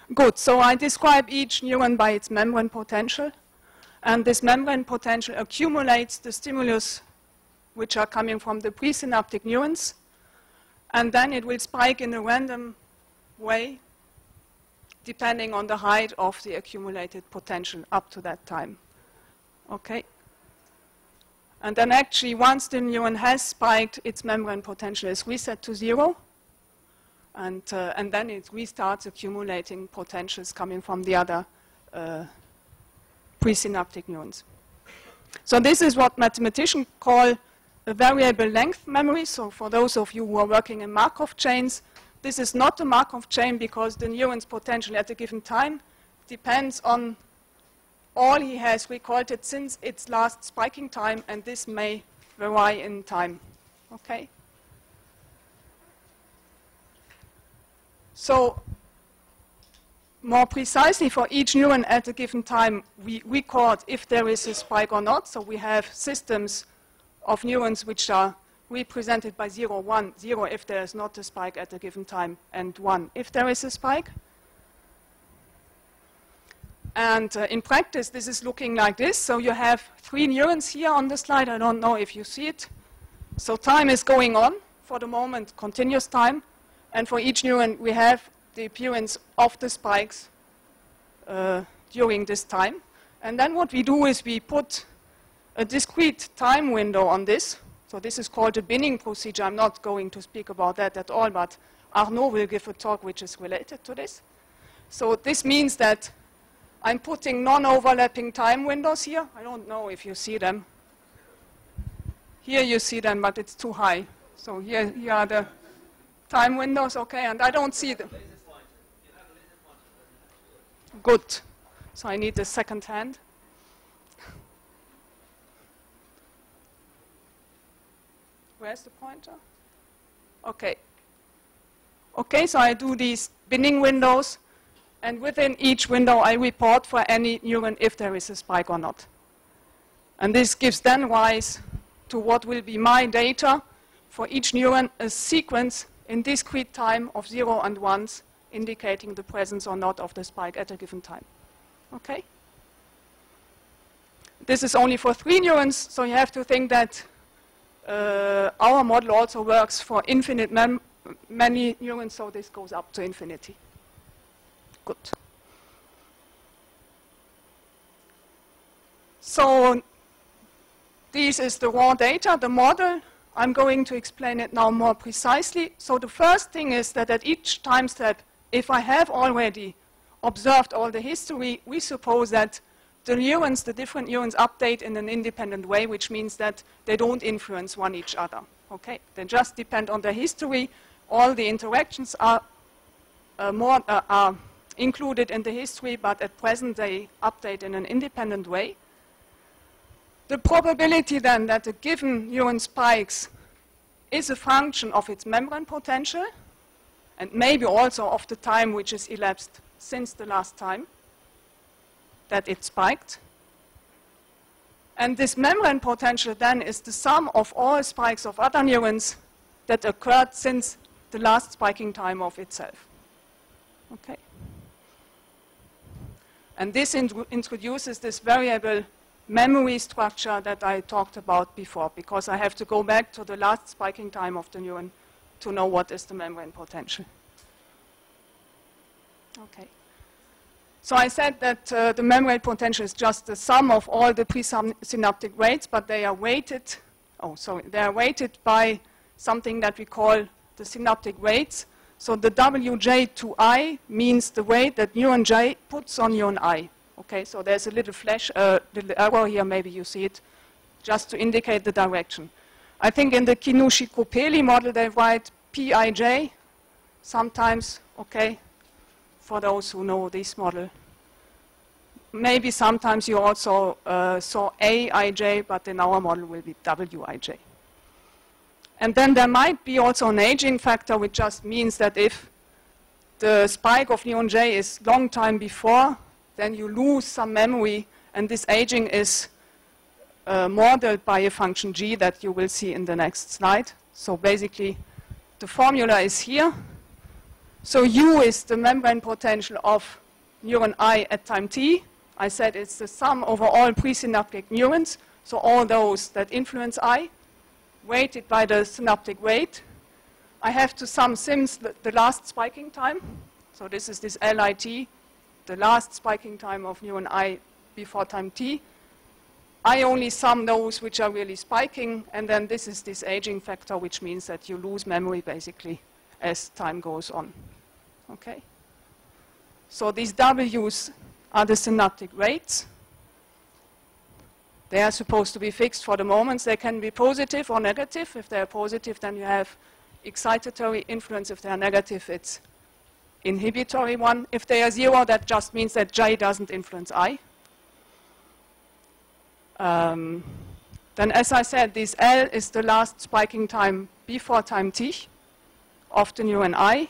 Good. So I describe each neuron by its membrane potential. And this membrane potential accumulates the stimulus which are coming from the presynaptic neurons. And then it will spike in a random way depending on the height of the accumulated potential up to that time. Okay? And then actually, once the neuron has spiked, its membrane potential is reset to 0. And then it restarts accumulating potentials coming from the other presynaptic neurons. So this is what mathematicians call a variable length memory. So for those of you who are working in Markov chains, this is not a Markov chain because the neuron's potential at a given time depends on all he has recorded since its last spiking time, and this may vary in time. Okay? So more precisely, for each neuron at a given time, we record if there is a spike or not. So we have systems of neurons which are represented by 0, 1, 0 if there is not a spike at a given time, and 1 if there is a spike. And in practice, this is looking like this. So you have 3 neurons here on the slide. I don't know if you see it. So time is going on for the moment, continuous time. And for each neuron, we have the appearance of the spikes during this time. And then what we do is we put a discrete time window on this. So this is called a binning procedure. I'm not going to speak about that at all, but Arnaud will give a talk which is related to this. So this means that I'm putting non-overlapping time windows here. I don't know if you see them. Here you see them, but it's too high. So here are the time windows, okay, and I don't see them. Good. So I need a second hand. Where's the pointer? Okay. Okay, so I do these binning windows. And within each window, I report for any neuron if there is a spike or not. And this gives then rise to what will be my data for each neuron, a sequence in discrete time of 0 and 1s, indicating the presence or not of the spike at a given time. Okay? This is only for 3 neurons, so you have to think that our model also works for infinite many neurons, so this goes up to infinity. Good. So this is the raw data, the model. I'm going to explain it now more precisely. So the first thing is that at each time step, if I have already observed all the history, we suppose that the neurons, the different neurons, update in an independent way, which means that they don't influence one each other. Okay? They just depend on their history. All the interactions are included in the history, but at present they update in an independent way. The probability then that a given neuron spikes is a function of its membrane potential and maybe also of the time which is elapsed since the last time that it spiked. And this membrane potential then is the sum of all spikes of other neurons that occurred since the last spiking time of itself. Okay. And this introduces this variable memory structure that I talked about before, because I have to go back to the last spiking time of the neuron to know what is the membrane potential. Okay. So I said that the membrane potential is just the sum of all the presynaptic rates, but they are weighted. They are weighted by something that we call the synaptic rates. So the Wj to I means the weight that neuron J puts on neuron I. Okay, so there's a little little arrow here, maybe you see it, just to indicate the direction. I think in the Kinouchi model they write Pij sometimes, okay, for those who know this model. Maybe sometimes you also saw Aij, but in our model will be Wij. And then there might be also an aging factor, which just means that if the spike of neuron J is long time before, then you lose some memory, and this aging is modeled by a function g that you will see in the next slide. So basically, the formula is here. So U is the membrane potential of neuron I at time t. I said it's the sum over all presynaptic neurons, so all those that influence I, weighted by the synaptic rate. I have to sum sims the last spiking time. So this is this LIT, the last spiking time of neuron I before time t. I only sum those which are really spiking, and then this is this aging factor, which means that you lose memory basically as time goes on. Okay? So these W's are the synaptic rates. They are supposed to be fixed for the moments. They can be positive or negative. If they are positive, then you have excitatory influence. If they are negative, it's inhibitory one. If they are 0, that just means that J doesn't influence I. Then, as I said, this L is the last spiking time before time t of the neuron I.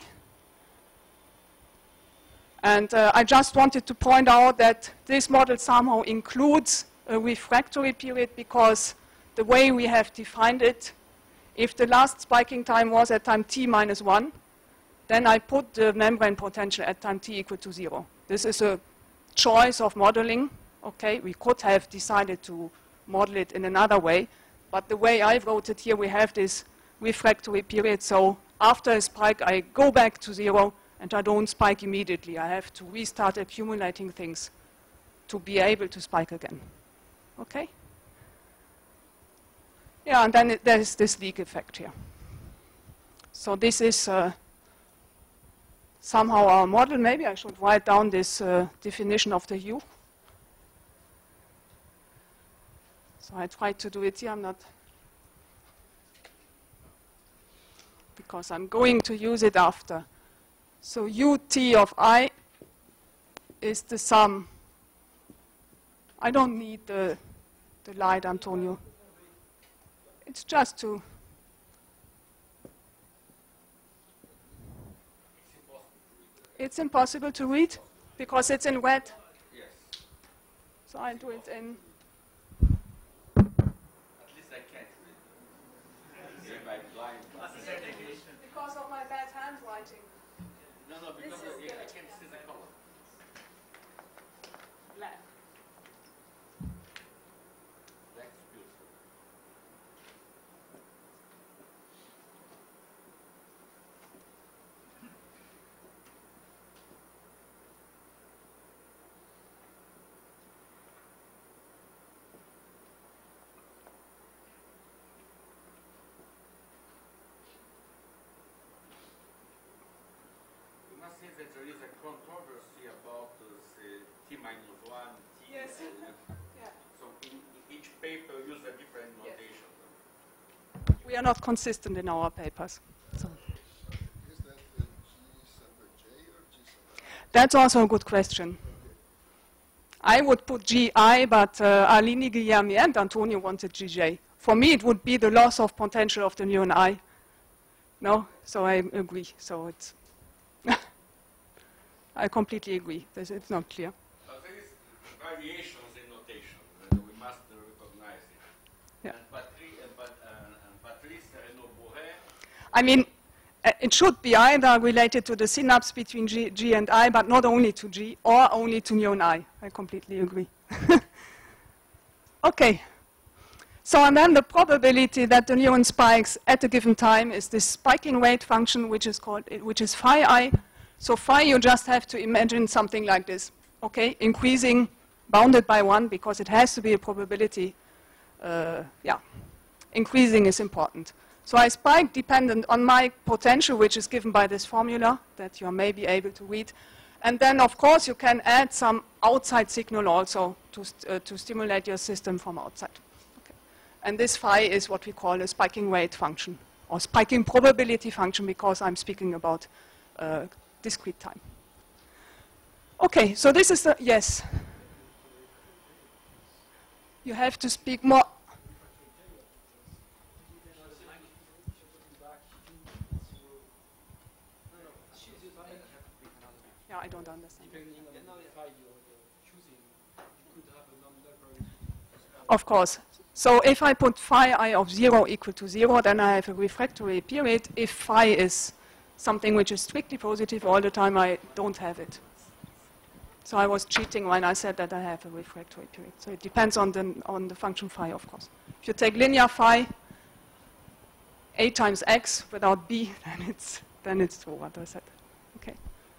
And I just wanted to point out that this model somehow includes a refractory period, because the way we have defined it, if the last spiking time was at time t minus 1, then I put the membrane potential at time t equal to 0. This is a choice of modeling. Okay, we could have decided to model it in another way, but the way I wrote it here, we have this refractory period. So after a spike, I go back to 0, and I don't spike immediately. I have to restart accumulating things to be able to spike again. Okay? Yeah, and then there's this leak effect here. So this is somehow our model. Maybe I should write down this definition of the U. So I tried to do it here. I'm not, because I'm going to use it after. So ut of I is the sum. I don't need the light, Antonio. It's just to... It's impossible to read because it's in red. Yes. So I do it in... At least I can't read. See my blind. Because of my bad handwriting. No, because I can't see the color. Black. That's beautiful. You must say that there is a controversy about the T-1, T. Yes. Yeah. So in each paper use a different Yes. notation. We are not consistent in our papers. So. Is that G sub J or G sub I? That's also a good question. I would put GI, but Alini, Guillermi, and Antonio wanted GJ. For me, it would be the loss of potential of the neuron I. No? So I agree. So it's... I completely agree. It's not clear. There is variations in notation, and we must recognize it. Yeah. And Patrice Renaud-Bourret. I mean, it should be either related to the synapse between G and I, but not only to G, or only to neuron I. I completely agree. Okay. So, and then the probability that the neuron spikes at a given time is this spiking rate function, which is phi I. So phi, you just have to imagine something like this, okay? Increasing, bounded by 1, because it has to be a probability. Yeah, increasing is important. So I spike dependent on my potential, which is given by this formula that you may be able to read. And then, of course, you can add some outside signal also to stimulate your system from outside. Okay. And this phi is what we call a spiking rate function, or spiking probability function, because I'm speaking about discrete time. Okay, so this is the, yes. You have to speak more. Yeah, I don't understand. Of course. So if I put phi I of 0 equal to 0, then I have a refractory period. If phi is something which is strictly positive all the time, I don't have it. So I was cheating when I said that I have a refractory period. So it depends on the function phi, of course. If you take linear phi, a times x without b, then it's true what I said. Okay.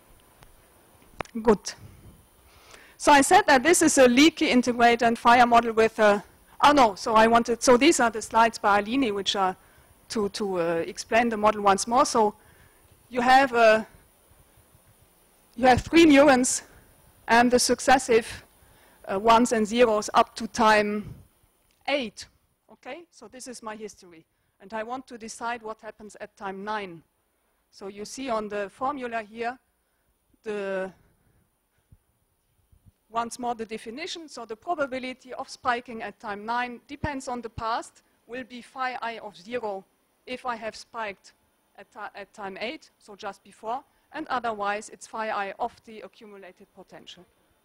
Good. So I said that this is a leaky integrate and fire model with a, so these are the slides by Alini, which are to explain the model once more. So you have 3 neurons and the successive ones and zeros up to time 8. Okay, so this is my history. And I want to decide what happens at time 9. So you see on the formula here, once more the definition. So the probability of spiking at time 9 depends on the past, will be phi I of 0 if I have spiked at time 8, so just before, and otherwise it's phi I of the accumulated potential.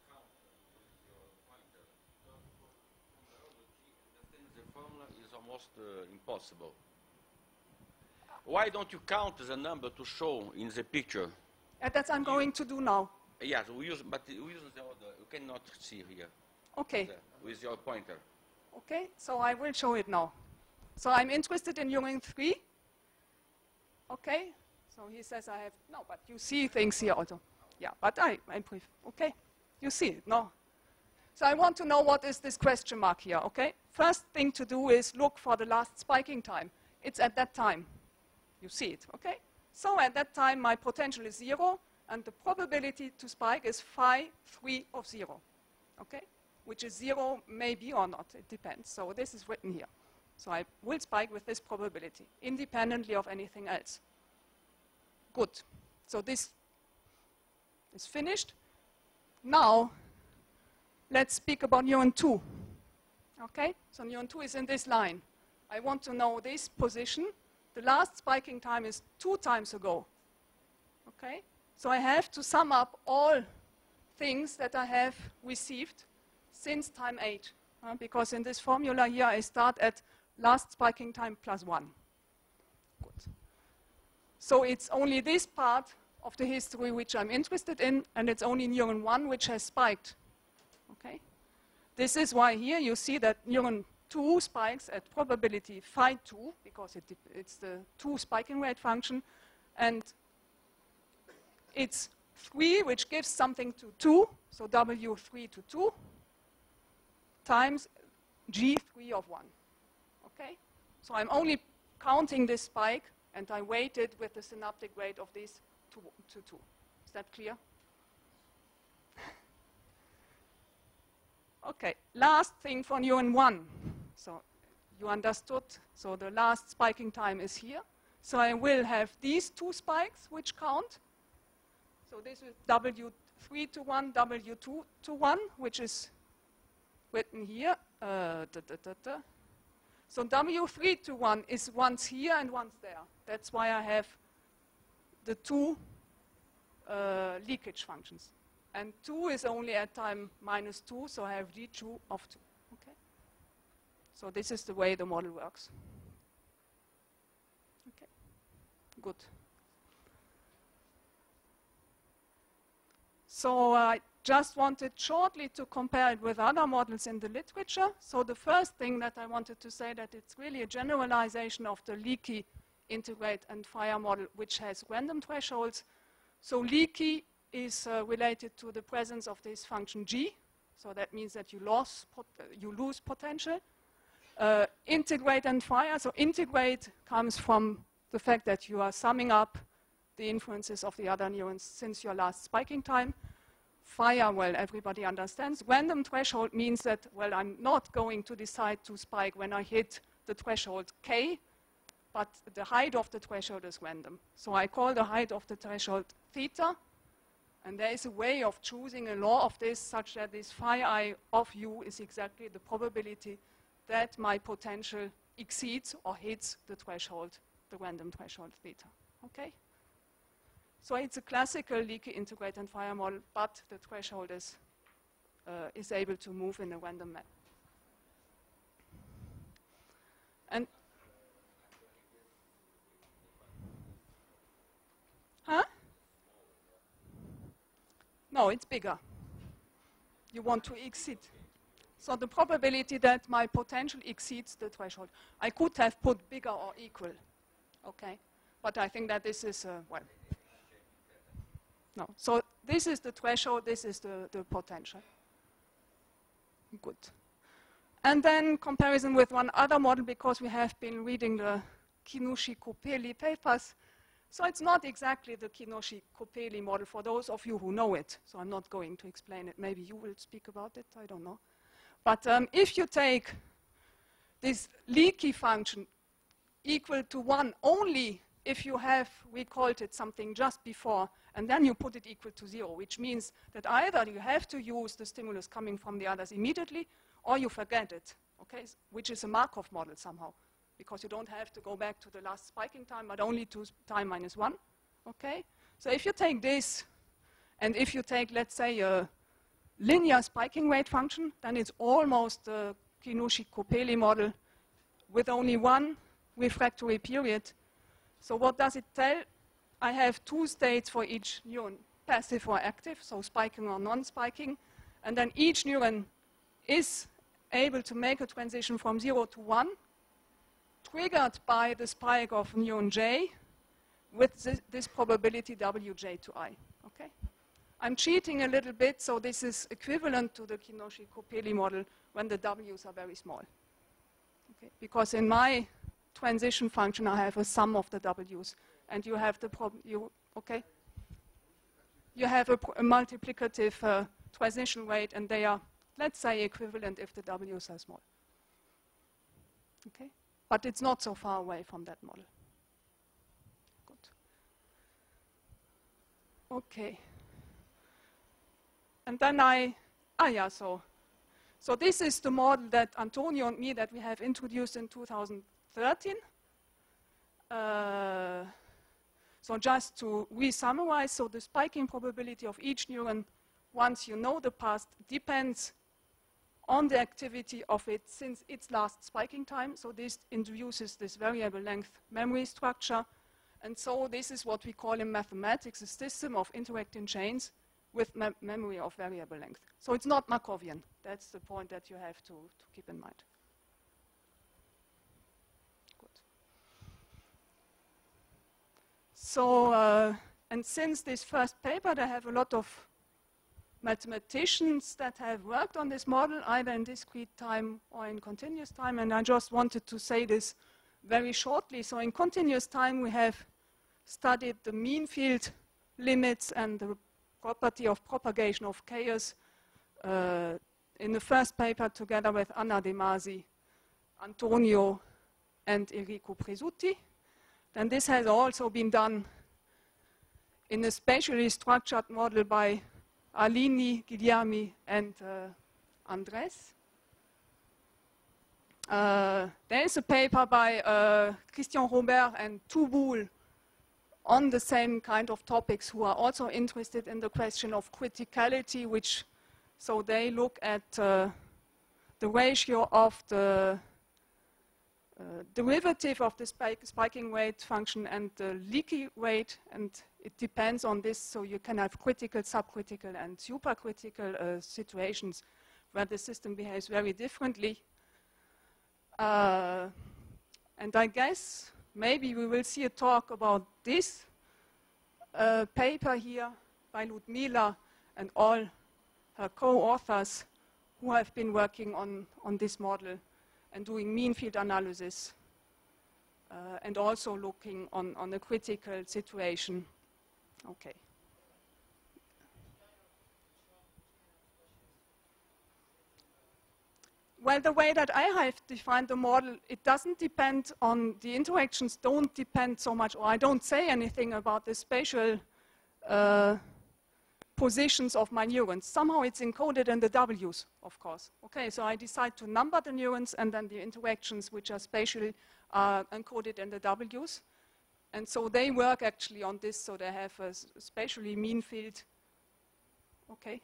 The formula is almost impossible. Why don't you count the number to show in the picture? That's I'm going to do now. Yes, we use the order. You cannot see here. Okay. With your pointer. Okay, so I will show it now. So I'm interested in Junging 3. Okay, so he says I have, no, but you see things here also. Yeah, but I brief. Okay, you see it, no? So I want to know what is this question mark here, okay? First thing to do is look for the last spiking time. It's at that time. You see it, okay? So at that time, my potential is 0, and the probability to spike is phi 3 of 0, okay? Which is 0, maybe or not, it depends. So this is written here. So I will spike with this probability, independently of anything else. Good. So this is finished. Now, let's speak about neuron 2. Okay? So neuron 2 is in this line. I want to know this position. The last spiking time is 2 times ago. Okay? So I have to sum up all things that I have received since time 8. Because in this formula here, I start at last spiking time plus 1. Good. So it's only this part of the history which I'm interested in, and it's only neuron 1 which has spiked. Okay? This is why here you see that neuron 2 spikes at probability phi 2, because it's the 2 spiking rate function, and it's 3, which gives something to 2, so W3 to 2, times G3 of 1. Okay? So I'm only counting this spike, and I weighted with the synaptic rate of these to 2. Is that clear? Okay, last thing for neuron 1. So you understood, so the last spiking time is here. So I will have these 2 spikes which count. So this is W3 to 1, W2 to 1, which is written here. So W3 to 1 is once here and once there. That's why I have the 2 leakage functions. And 2 is only at time minus 2, so I have G2 of 2. Okay? So this is the way the model works. Okay, good. So I just wanted shortly to compare it with other models in the literature. So the first thing that I wanted to say that it's really a generalization of the leaky integrate and fire model, which has random thresholds. So leaky is related to the presence of this function G. So that means that you lose potential. Integrate and fire. So integrate comes from the fact that you are summing up the influences of the other neurons since your last spiking time. Fire, well, everybody understands. Random threshold means that, well, I'm not going to decide to spike when I hit the threshold K, but the height of the threshold is random. So I call the height of the threshold theta, and there is a way of choosing a law of this such that this phi I of u is exactly the probability that my potential exceeds or hits the threshold, the random threshold theta. Okay? So it's a classical leaky integrate and fire model, but the threshold is able to move in a random manner. And Huh? No, it's bigger. You want to exceed. So the probability that my potential exceeds the threshold. I could have put bigger or equal, okay? But I think that this is, well, no. So this is the threshold, this is the potential. Good. And then comparison with one other model, because we have been reading the Kinouchi-Kopeli papers. So it's not exactly the Kinouchi-Kopeli model for those of you who know it. So I'm not going to explain it. Maybe you will speak about it, I don't know. But if you take this leaky function equal to 1 only if you have recalled it something just before, and then you put it equal to 0, which means that either you have to use the stimulus coming from the others immediately, or you forget it, okay? Which is a Markov model somehow, because you don't have to go back to the last spiking time, but only to time minus 1, okay? So if you take this, and if you take, let's say, a linear spiking rate function, then it's almost the Kinouchi-Kopeli model with only one refractory period. So what does it tell? I have 2 states for each neuron, passive or active, so spiking or non-spiking, and then each neuron is able to make a transition from 0 to 1, triggered by the spike of neuron J with this probability Wj to I, okay? I'm cheating a little bit, so this is equivalent to the Kinouchi-Kopeli model when the W's are very small, okay? Because in my transition function, I have a sum of the W's, and you have the okay? You have a multiplicative transition rate, and they are, let's say, equivalent if the W's are small, okay? But it's not so far away from that model. Good. Okay. And then so this is the model that Antonio and me that we have introduced in 2013. So just to re-summarize, so the spiking probability of each neuron, once you know the past, depends on the activity of it since its last spiking time. So this introduces this variable length memory structure. And so this is what we call in mathematics a system of interacting chains with memory of variable length. So it's not Markovian. That's the point that you have to keep in mind. Good. So, and since this first paper, I have a lot of mathematicians that have worked on this model, either in discrete time or in continuous time, and I just wanted to say this very shortly. So in continuous time, we have studied the mean field limits and the property of propagation of chaos in the first paper together with Anna De Masi, Antonio, and Enrico Presutti. Then this has also been done in a spatially structured model by Alini, Guglielmi, and Andres. There is a paper by Christian Robert and Touboul on the same kind of topics who are also interested in the question of criticality, which, so they look at the ratio of the derivative of the spiking rate function and the leaky rate, and it depends on this, so you can have critical, subcritical, and supercritical situations where the system behaves very differently. And I guess maybe we will see a talk about this paper here by Ludmila and all her co-authors who have been working on this model and doing mean field analysis and also looking on a critical situation. Okay. Well, the way that I have defined the model, it doesn't depend on, the interactions don't depend so much, or I don't say anything about the spatial positions of my neurons. Somehow it's encoded in the W's, of course. Okay, so I decide to number the neurons, and then the interactions which are spatially are encoded in the W's. And so they work actually on this, so they have a spatially mean field. Okay.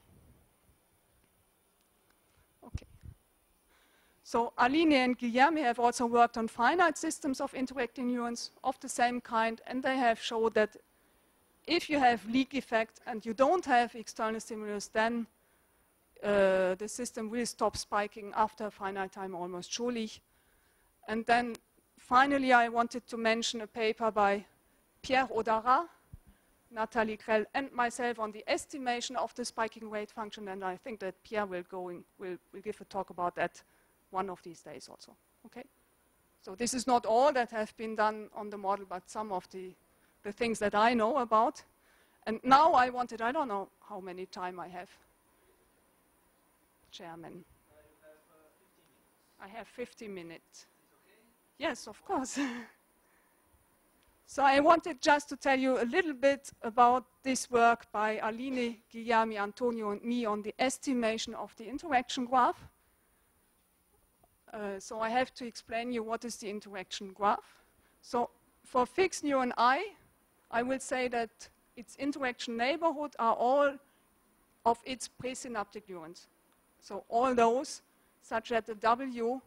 Okay. So Aline and Guillerme have also worked on finite systems of interacting neurons of the same kind, and they have showed that if you have leak effect and you don't have external stimulus, then the system will stop spiking after a finite time almost surely. And then finally, I wanted to mention a paper by Pierre Audara, Nathalie Grell, and myself on the estimation of the spiking rate function, and I think that Pierre will give a talk about that one of these days also. Okay? So this is not all that have been done on the model, but some of the things that I know about. And now I don't know how many time I have. Chairman. I have 50 minutes. Yes, of course. So I wanted just to tell you a little bit about this work by Aline, Guilherme, Antonio, and me on the estimation of the interaction graph. So I have to explain you what is the interaction graph. So for fixed neuron I will say that its interaction neighborhood are all of its presynaptic neurons. So all those such that the W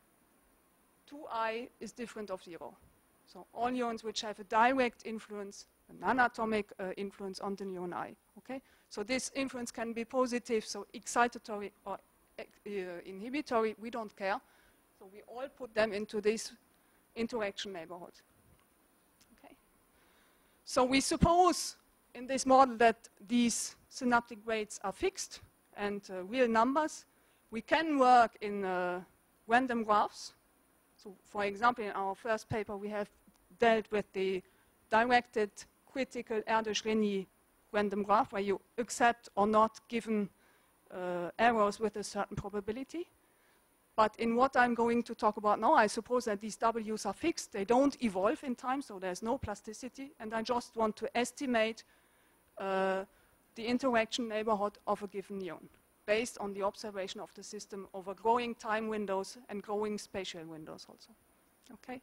2I is different of 0. So all neurons which have a direct influence, a non-atomic influence on the neuron I. Okay? So this influence can be positive, so excitatory or inhibitory, we don't care. So we all put them into this interaction neighborhood. Okay? So we suppose in this model that these synaptic rates are fixed and real numbers. We can work in random graphs. So for example, in our first paper, we have dealt with the directed critical Erdős-Rényi random graph, where you accept or not given errors with a certain probability. But in what I'm going to talk about now, I suppose that these W's are fixed. They don't evolve in time, so there's no plasticity. And I just want to estimate the interaction neighborhood of a given neuron based on the observation of the system over growing time windows and growing spatial windows also. Okay?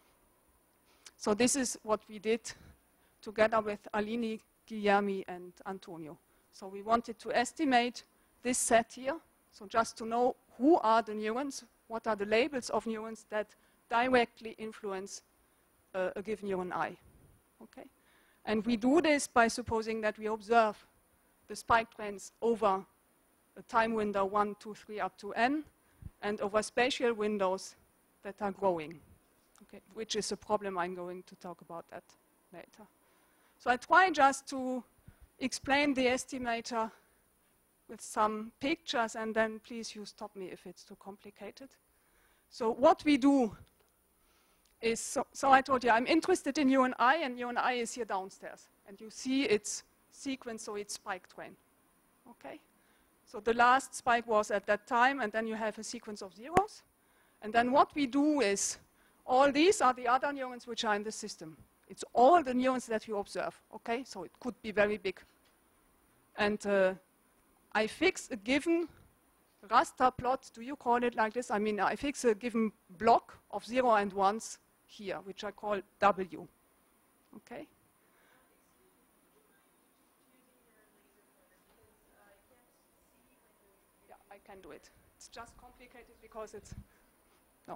So this is what we did together with Aline, Guilherme, and Antonio. So we wanted to estimate this set here. So just to know who are the neurons, what are the labels of neurons that directly influence a given neuron I. Okay? And we do this by supposing that we observe the spike trends over a time window 1, 2, 3 up to n, and over spatial windows that are growing, okay, which is a problem. I'm going to talk about that later. So I try just to explain the estimator with some pictures, and then please you stop me if it's too complicated. So what we do is, so I told you I'm interested in neuron I, and neuron I is here downstairs. And you see its sequence, so it's spike train. Okay? So the last spike was at that time, and then you have a sequence of zeros. And then what we do is, all these are the other neurons which are in the system. It's all the neurons that you observe, okay? So it could be very big. And I fix a given raster plot, do you call it like this? I mean, I fix a given block of 0 and 1s here, which I call W, okay? I can do it. It's just complicated because it's, no.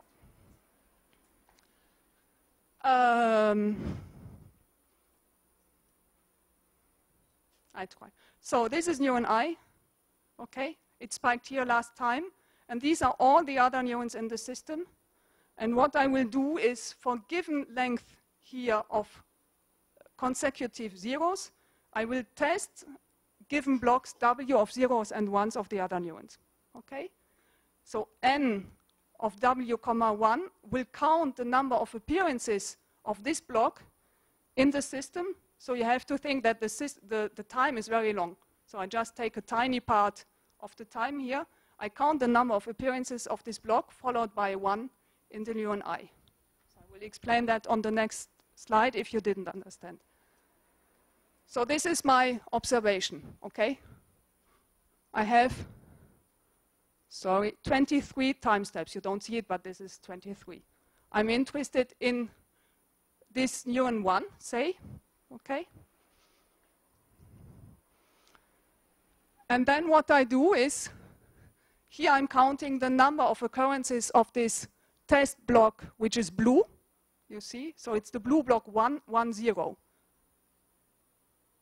I try. So this is neuron I, okay? It spiked here last time, and these are all the other neurons in the system. And what I will do is, for given length here of consecutive zeros, I will test given blocks W of zeros and ones of the other neurons. Okay? So n of W, 1 will count the number of appearances of this block in the system. So you have to think that the time is very long. So I just take a tiny part of the time here. I count the number of appearances of this block, followed by 1 in the neuron I. So I will explain that on the next slide if you didn't understand. So this is my observation, okay? I have, 23 time steps. You don't see it, but this is 23. I'm interested in this neuron 1, say, okay? And then what I do is, here I'm counting the number of occurrences of this test block, which is blue, you see? So it's the blue block 1, 1, 0.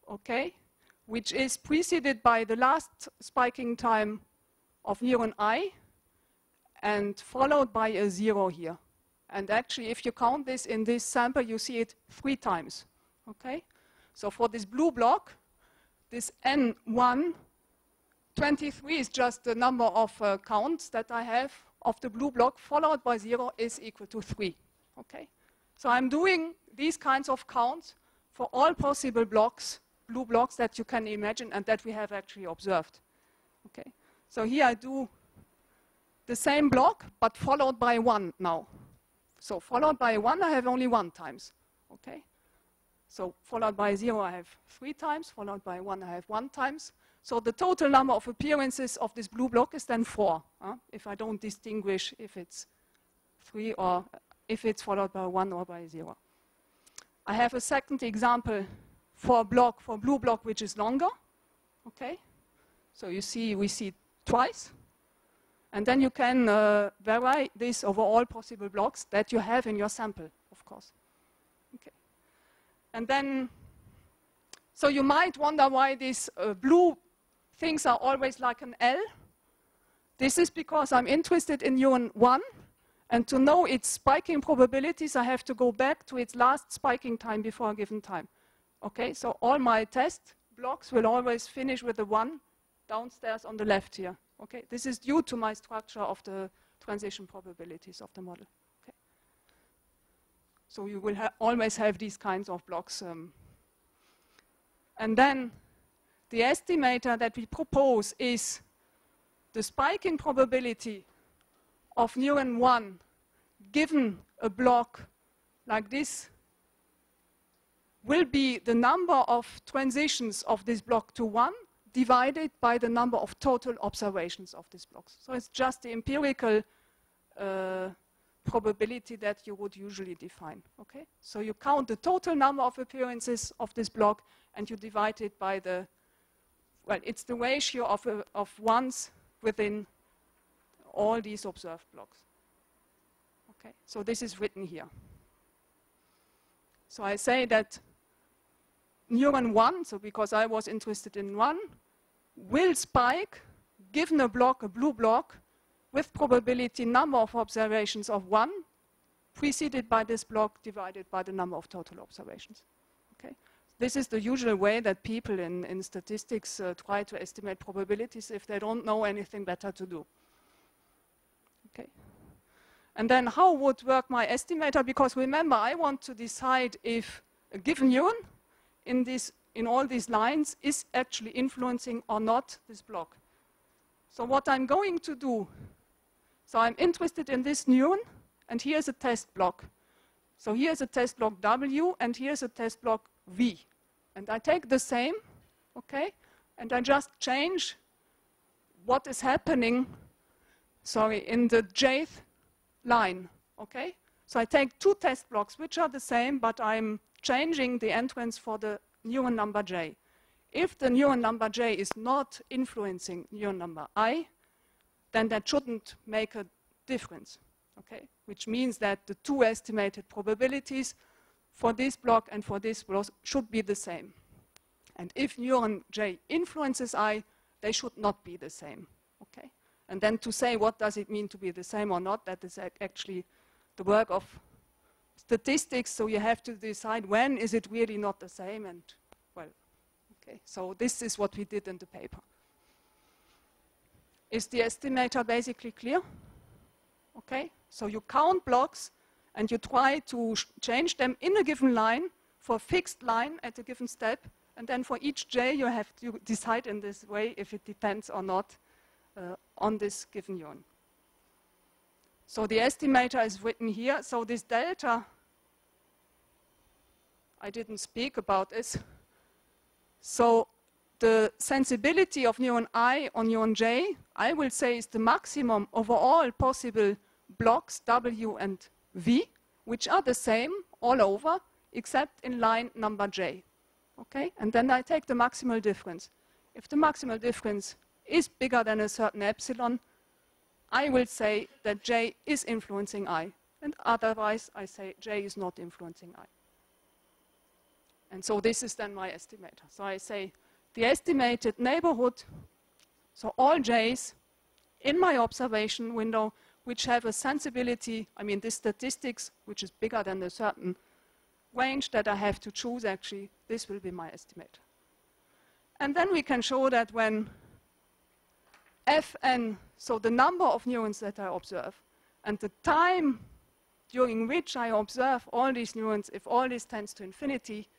okay, which is preceded by the last spiking time of neuron I and followed by a 0 here. And actually, if you count this in this sample, you see it 3 times, okay? So for this blue block, this N1, 23 is just the number of counts that I have of the blue block, followed by 0 is equal to 3, okay? So I'm doing these kinds of counts for all possible blocks, blue blocks that you can imagine and that we have actually observed, okay? So here I do the same block, but followed by 1 now. So followed by 1, I have only 1 times, okay? So followed by 0, I have 3 times. Followed by 1, I have 1 times. So the total number of appearances of this blue block is then 4, if I don't distinguish if it's 3 or if it's followed by 1 or by 0. I have a second example for a block, for a blue block, which is longer, okay? So you see, we see twice. And then you can vary this over all possible blocks that you have in your sample, of course. Okay. And then, so you might wonder why these blue things are always like an L. This is because I'm interested in neuron 1, and to know its spiking probabilities, I have to go back to its last spiking time before a given time. Okay, so all my test blocks will always finish with a 1 downstairs on the left here. Okay, this is due to my structure of the transition probabilities of the model. Okay. So you will always have these kinds of blocks. And then the estimator that we propose is the spiking probability of neuron 1 given a block like this will be the number of transitions of this block to 1 divided by the number of total observations of these blocks. So it's just the empirical probability that you would usually define, okay? So you count the total number of appearances of this block and you divide it by the, well, it's the ratio of ones within all these observed blocks. Okay, so this is written here. So I say that neuron 1, so because I was interested in 1, will spike, given a block, a blue block, with probability number of observations of 1, preceded by this block divided by the number of total observations. Okay? This is the usual way that people in statistics try to estimate probabilities if they don't know anything better to do. Okay. And then how would work my estimator? Because remember, I want to decide if a given neuron in all these lines is actually influencing or not this block. So what I'm going to do, so I'm interested in this neuron, and here's a test block. So here's a test block W, and here's a test block V. And I take the same, okay, and I just change what is happening, in the jth line, okay? So I take 2 test blocks, which are the same, but I'm changing the entrance for the neuron number J. If the neuron number J is not influencing neuron number I, then that shouldn't make a difference, okay? Which means that the 2 estimated probabilities for this block and for this block should be the same. And if neuron J influences I, they should not be the same, okay? And then to say what does it mean to be the same or not, that is actually the work of statistics, so you have to decide when is it really not the same, and well, okay, so this is what we did in the paper. Is the estimator basically clear? Okay, so you count blocks and you try to change them in a given line for a fixed line at a given step, and then for each J you have to decide in this way if it depends or not on this given neuron. So the estimator is written here. So this delta, I didn't speak about this. So the sensibility of neuron I on neuron J, I will say is the maximum over all possible blocks W and V, which are the same all over, except in line number J. Okay? And then I take the maximal difference. If the maximal difference is bigger than a certain epsilon, I will say that J is influencing I. And otherwise, I say J is not influencing I. And so this is then my estimator. So I say the estimated neighborhood, so all j's in my observation window which have a sensibility, I mean this statistics which is bigger than a certain range that I have to choose actually, this will be my estimator. And then we can show that when Fn, so the number of neurons that I observe, and the time during which I observe all these neurons, if all this tends to infinity,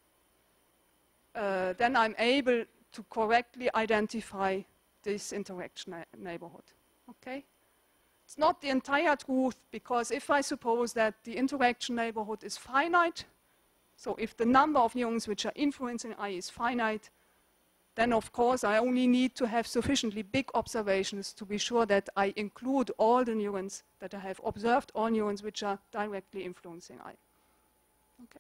then I'm able to correctly identify this interaction neighborhood. Okay? It's not the entire truth, because if I suppose that the interaction neighborhood is finite, so if the number of neurons which are influencing I is finite, then of course I only need to have sufficiently big observations to be sure that I include all the neurons, that I have observed all neurons which are directly influencing I. Okay.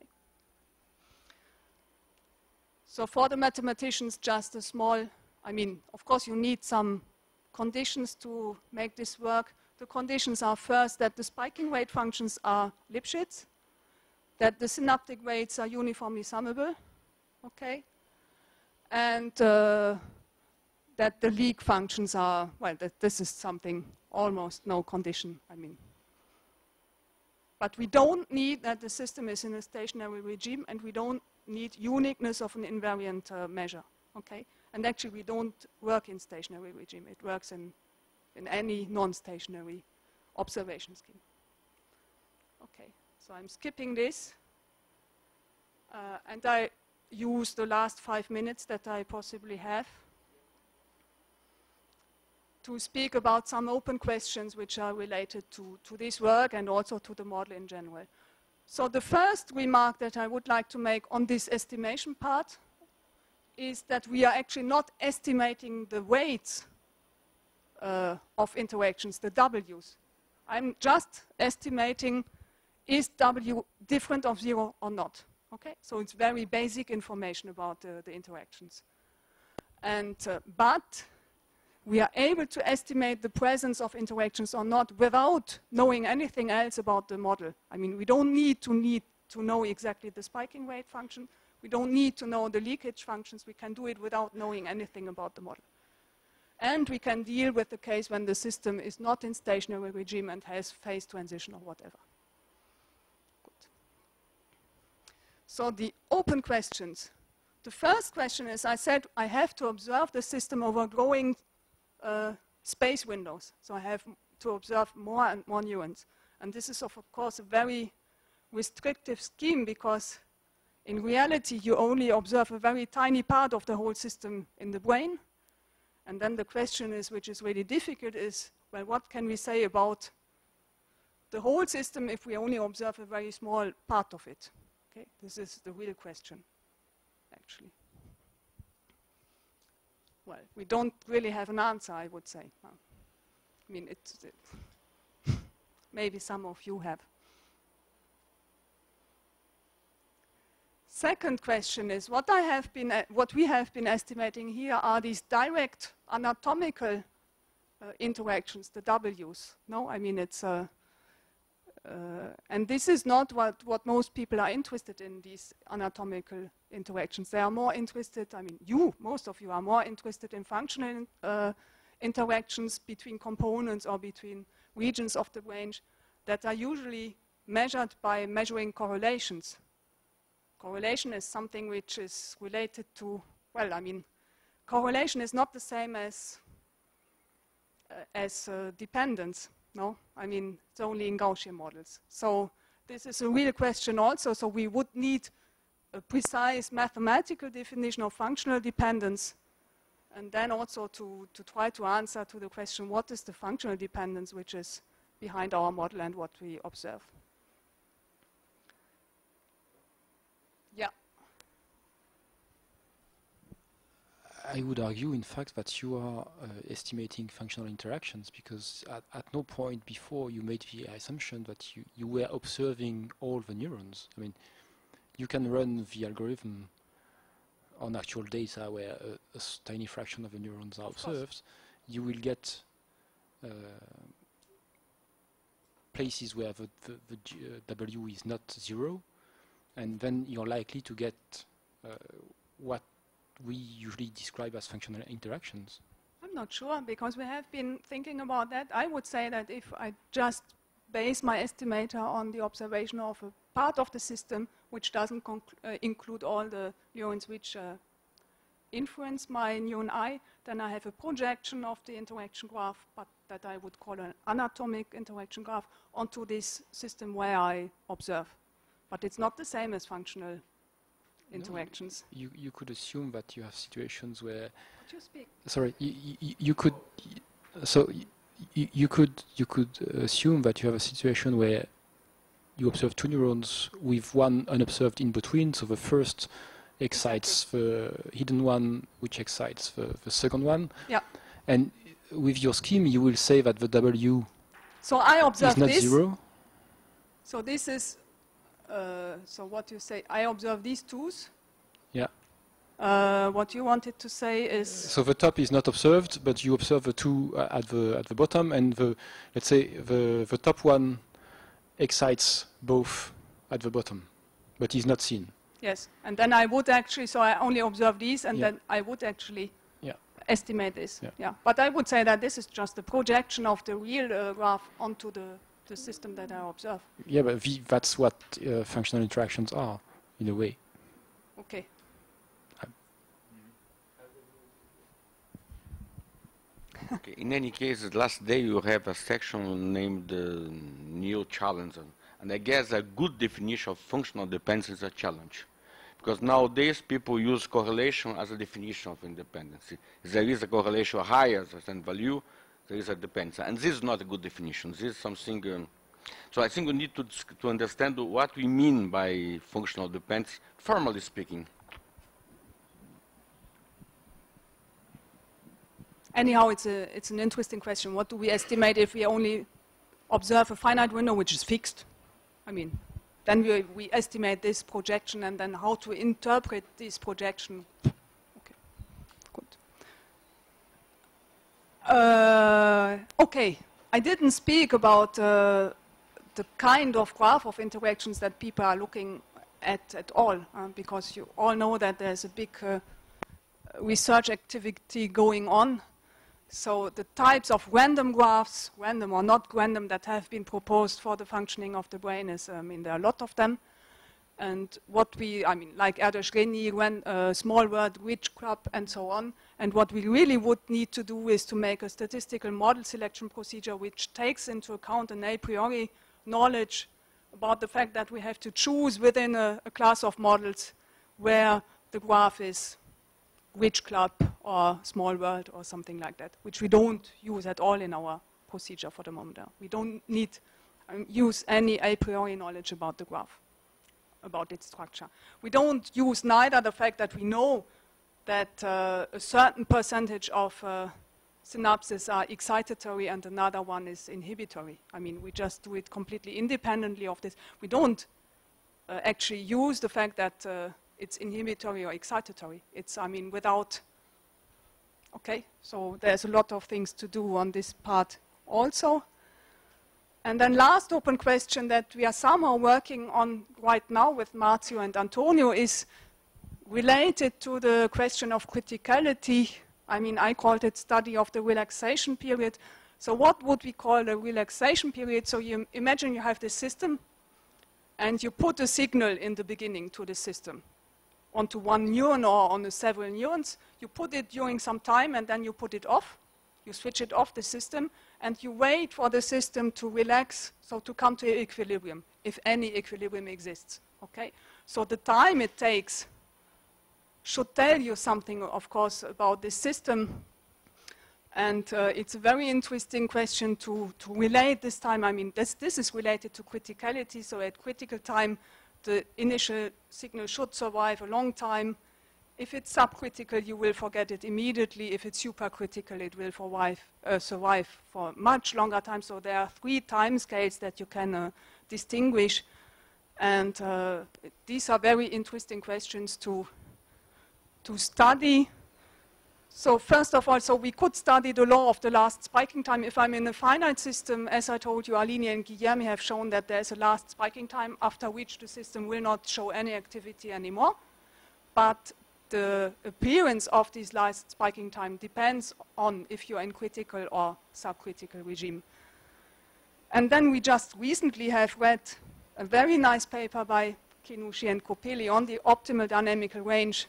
So for the mathematicians, just a small, I mean, of course you need some conditions to make this work. The conditions are first that the spiking rate functions are Lipschitz, that the synaptic rates are uniformly summable, okay, and that the leak functions are, well, that this is something almost no condition, I mean. But we don't need that the system is in a stationary regime, and we don't need uniqueness of an invariant measure, okay? And actually we don't work in stationary regime. It works in any non-stationary observation scheme. Okay, so I'm skipping this. And I use the last 5 minutes that I possibly have to speak about some open questions which are related to this work and also to the model in general. So the first remark that I would like to make on this estimation part is that we are actually not estimating the weights of interactions, the W's. I'm just estimating is W different of 0 or not. Okay, so it's very basic information about the interactions. And, but we are able to estimate the presence of interactions or not without knowing anything else about the model. I mean, we don't need to know exactly the spiking rate function. We don't need to know the leakage functions. We can do it without knowing anything about the model. And we can deal with the case when the system is not in stationary regime and has phase transition or whatever. Good. So the open questions. The first question is, I said I have to observe the system over growing space windows. So I have to observe more and more neurons. And this is, of course, a very restrictive scheme, because in reality, you only observe a very tiny part of the whole system in the brain. And then the question is, which is really difficult, is, well, what can we say about the whole system if we only observe a very small part of it? Okay, this is the real question, actually. Well, we don't really have an answer, I would say. I mean, maybe some of you have. Second question is, what we have been estimating here are these direct anatomical interactions, the W's. No, I mean it's, and this is not what most people are interested in, these anatomical interactions. They are more interested, I mean most of you are more interested in functional interactions between components or between regions of the range that are usually measured by measuring correlations. Correlation is something which is related to, well, I mean, correlation is not the same as dependence, no? I mean, it's only in Gaussian models. So this is a real question also. So we would need a precise mathematical definition of functional dependence, and then also to try to answer to the question, what is the functional dependence which is behind our model and what we observe? Yeah. I would argue, in fact, that you are estimating functional interactions, because at no point before you made the assumption that you were observing all the neurons. I mean, you can run the algorithm on actual data where a tiny fraction of the neurons are observed. You will get places where the W is not 0, and then you're likely to get what we usually describe as functional interactions. I'm not sure, because we have been thinking about that. I would say that if I just base my estimator on the observation of a part of the system which doesn't include all the neurons which influence my neuron I, then I have a projection of the interaction graph, but that I would call an anatomic interaction graph, onto this system where I observe. But it's not the same as functional interactions. No, you could assume that you have situations where... Could you speak? Sorry, you could... So you could assume that you have a situation where you observe two neurons with one unobserved in between, so the first excites the hidden one, which excites the second one. Yeah. And with your scheme, you will say that the W so I observe is not this. 0. So this is, so what you say, I observe these twos. Yeah. What you wanted to say is... So the top is not observed, but you observe the two at the bottom, and let's say the top one excites both at the bottom, but is not seen. Yes, and then I would actually, so I only observe these, and Yeah. then I would actually Yeah. estimate this. Yeah. Yeah. But I would say that this is just a projection of the real graph onto the system that I observe. Yeah, but that's what functional interactions are, in a way. Okay. Okay. In any case, last day you have a section named Neo Challenge, and I guess a good definition of functional dependence is a challenge, because nowadays people use correlation as a definition of independency. If there is a correlation higher than value, there is a dependency, and this is not a good definition. This is something. So I think we need to understand what we mean by functional dependence, formally speaking. Anyhow, it's an interesting question. What do we estimate if we only observe a finite window which is fixed? I mean, then we estimate this projection, and then how to interpret this projection. Okay, good. Okay, I didn't speak about the kind of graph of interactions that people are looking at all, because you all know that there's a big research activity going on. So the types of random graphs, random or not random, that have been proposed for the functioning of the brain is, I mean, there are a lot of them. And what we, I mean, like Erdős-Rényi, small word, rich club, and so on. And what we really would need to do is to make a statistical model selection procedure which takes into account an a priori knowledge about the fact that we have to choose within a class of models where the graph is rich club or small world or something like that, which we don't use at all in our procedure for the moment. We don't need use any a priori knowledge about the graph, about its structure. We don't use neither the fact that we know that a certain percentage of synapses are excitatory and another one is inhibitory. I mean, we just do it completely independently of this. We don't actually use the fact that it's inhibitory or excitatory. It's, I mean, without, okay, so there's a lot of things to do on this part also. And then last open question that we are somehow working on right now with Marzio and Antonio is related to the question of criticality. I mean, I called it study of the relaxation period. So what would we call a relaxation period? So you imagine you have this system and you put a signal in the beginning to the system onto one neuron or on several neurons. You put it during some time and then you put it off. You switch it off the system and you wait for the system to relax, so to come to equilibrium, if any equilibrium exists. Okay? So the time it takes should tell you something, of course, about this system. And it's a very interesting question to relate this time. I mean, this is related to criticality, so at critical time, the initial signal should survive a long time. If it's subcritical, you will forget it immediately. If it's supercritical, it will survive for much longer time. So there are 3 time scales that you can distinguish. And these are very interesting questions to study. So first of all, so we could study the law of the last spiking time. If I'm in a finite system, as I told you, Alini and Guilherme have shown that there's a last spiking time after which the system will not show any activity anymore. But the appearance of this last spiking time depends on if you're in critical or subcritical regime. And then we just recently have read a very nice paper by Kinouchi and Copelli on the optimal dynamical range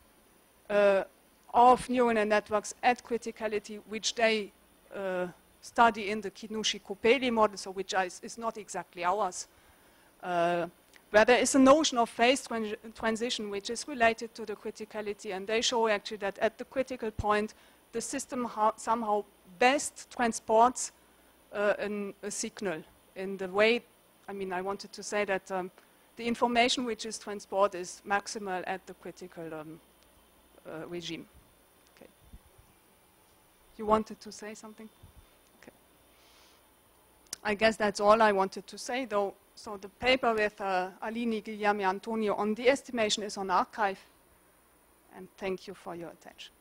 of neuronal networks at criticality, which they study in the Kinouchi-Copelli model, so which is not exactly ours, where there is a notion of phase transition which is related to the criticality, and they show actually that at the critical point, the system somehow best transports a signal in the way, I mean, I wanted to say that the information which is transported is maximal at the critical regime. Okay. You wanted to say something? Okay. I guess that's all I wanted to say, though. So the paper with Alini, Guilherme, Antonio on the estimation is on arXiv. And thank you for your attention.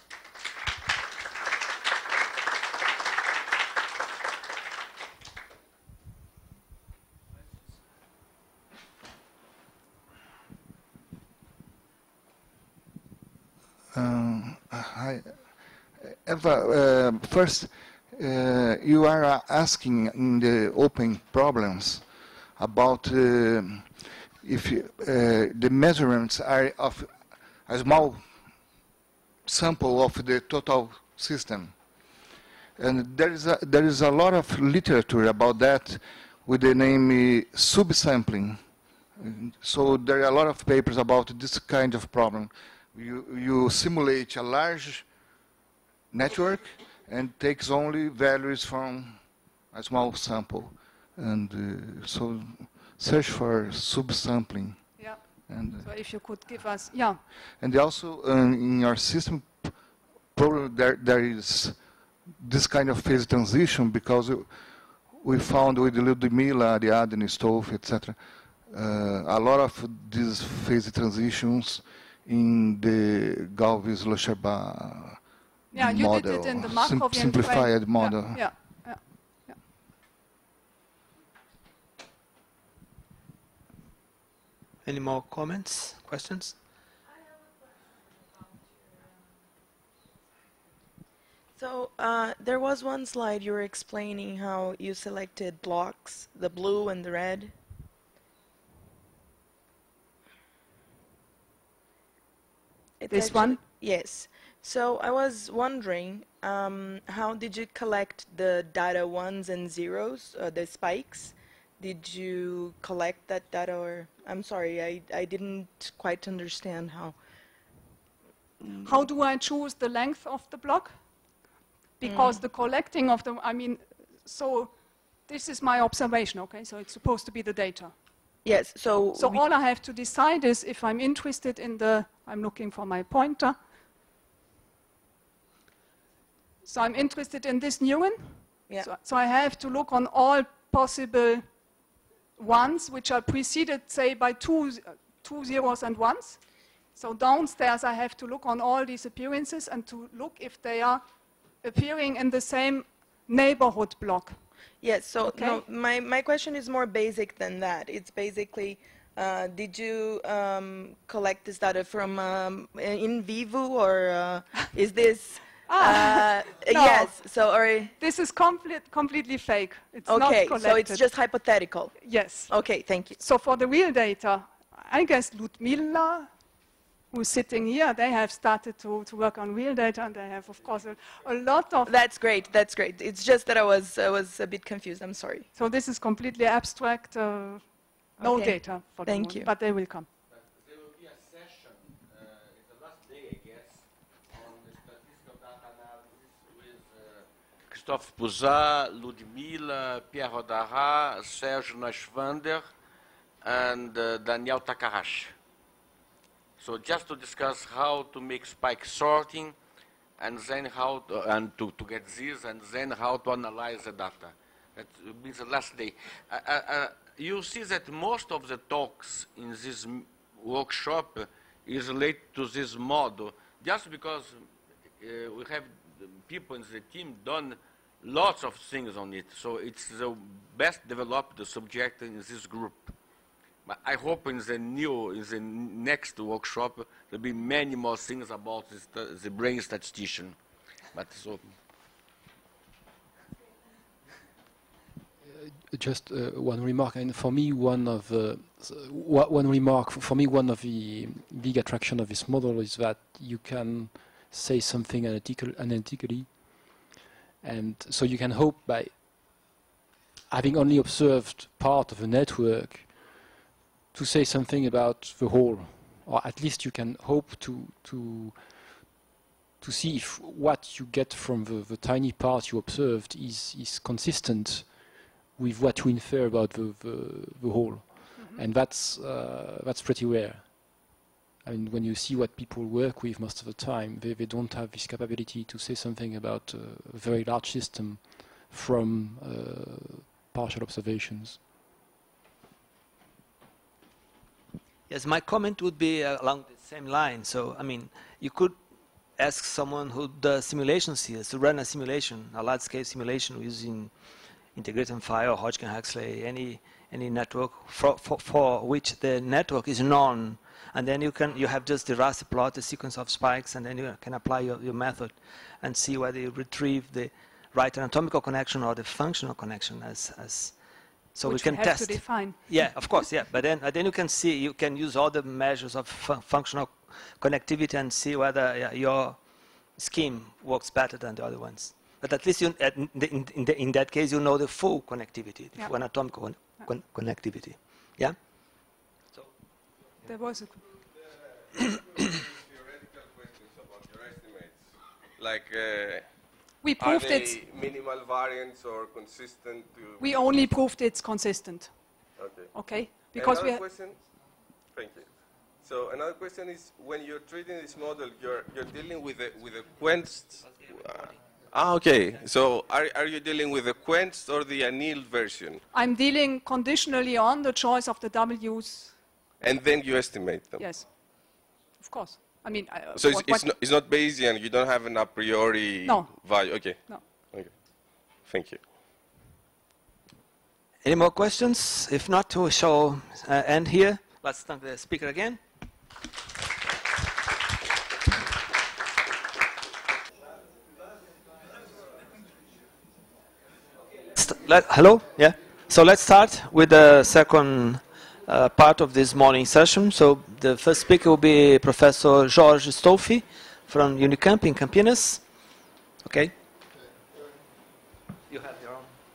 Hi. Eva, first, you are asking in the open problems about if the measurements are of a small sample of the total system. And there is a lot of literature about that with the name subsampling. So there are a lot of papers about this kind of problem. You simulate a large network and takes only values from a small sample. And so search for subsampling. Yeah. And, so if you could give us, yeah. And also in your system, probably there is this kind of phase transition because we found with Ludmila, Ariadne, Stolfi, etc., a lot of these phase transitions in the Galves-Locherbach yeah, you model, did it in the Markovian simplified frame. model. Yeah, yeah, yeah. Any more comments, questions? So there was one slide you were explaining how you selected blocks, the blue and the red. It's This actually, one? Yes. So I was wondering, how did you collect the data ones and zeros, the spikes? Did you collect that data, or I'm sorry, I didn't quite understand how. How do I choose the length of the block? Because the collecting of them, I mean, so this is my observation, okay? So it's supposed to be the data. Yes, so all I have to decide is if I'm interested in the, I'm looking for my pointer. So I'm interested in this neuron. Yeah. So I have to look on all possible ones which are preceded, say, by two zeros and ones. So downstairs I have to look on all these appearances and to look if they are appearing in the same neighborhood block. Yes, so Okay. no, my question is more basic than that. It's basically, did you collect this data from in vivo, or is this? No. Yes. So, or This is completely fake. It's not okay. collected. So it's just hypothetical. Yes. Okay. Thank you. So for the real data, I guess Ludmila, who's sitting here, they have started to work on real data, and they have, of course, a lot of... That's great. That's great. It's just that I was a bit confused. I'm sorry. So this is completely abstract, no Okay. data for the Thank moment, you. but they will come. But there will be a session, it's the last day, I guess, on the statistical data analysis with Christophe Pouzat, Ludmila, Pierre Rodara, Serge Nashvander, and Daniel Takahashi. So just to discuss how to make spike sorting, and then how to get this, and then how to analyze the data. That means the last day. You see that most of the talks in this workshop is related to this model, just because we have people in the team done lots of things on it. So it's the best developed subject in this group. But I hope in the next workshop there'll be many more things about the brain statistician. But so. Just one remark, and for me, one of the big attraction of this model is that you can say something analytically, and so you can hope by having only observed part of a network to say something about the whole, or at least you can hope to see if what you get from the tiny part you observed is consistent with what you infer about the whole. Mm-hmm. And that's pretty rare. I mean, when you see what people work with most of the time, they don't have this capability to say something about a very large system from partial observations. Yes, my comment would be along the same line. So, I mean, you could ask someone who does simulations here to run a simulation, a large-scale simulation using integrated file or Hodgkin-Huxley, any network for which the network is known, and then you have just the raster plot, the sequence of spikes, and then you can apply your method and see whether you retrieve the right anatomical connection or the functional connection as so which we can test. To define. Yeah, of course, yeah. But then you can see, you can use all the measures of functional connectivity and see whether your scheme works better than the other ones. But at least in that case, you know the full connectivity, the full anatomical connectivity. Yeah? So, there was a theoretical questions about your estimates. Like, we proved are they it's minimal variance or consistent? We only proved it's consistent. Okay. Okay? Because another question? Thank you. So another question is, when you're treating this model, you're dealing with a quench. Okay. So are you dealing with the quenched or the annealed version? I'm dealing conditionally on the choice of the W's. And then you estimate them? Yes. Of course. I mean, so it's not Bayesian. You don't have an a priori value. Okay. No. Okay. Thank you. Any more questions? If not, we shall end here. Let's thank the speaker again. Hello? Yeah. So let's start with the second part of this morning session. So the first speaker will be Professor Jorge Stolfi from Unicamp in Campinas. Okay. You have your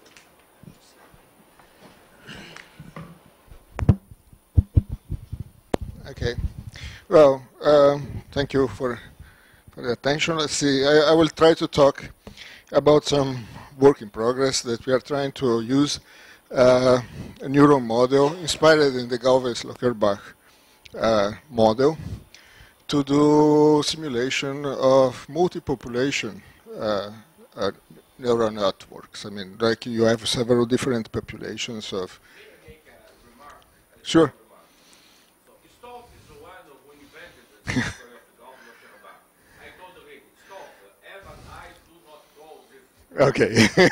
own. Okay. Well, thank you for the attention. Let's see. I will try to talk about some work in progress that we are trying to use a neural model inspired in the Galves-Locherbach model to do simulation of multi-population neural networks. I mean, like you have several different populations of... Sure. So Stolfi is the one who invented the software of the Galves-Locherbach. I told him, Stolfi, Eva and I do not call this. Okay.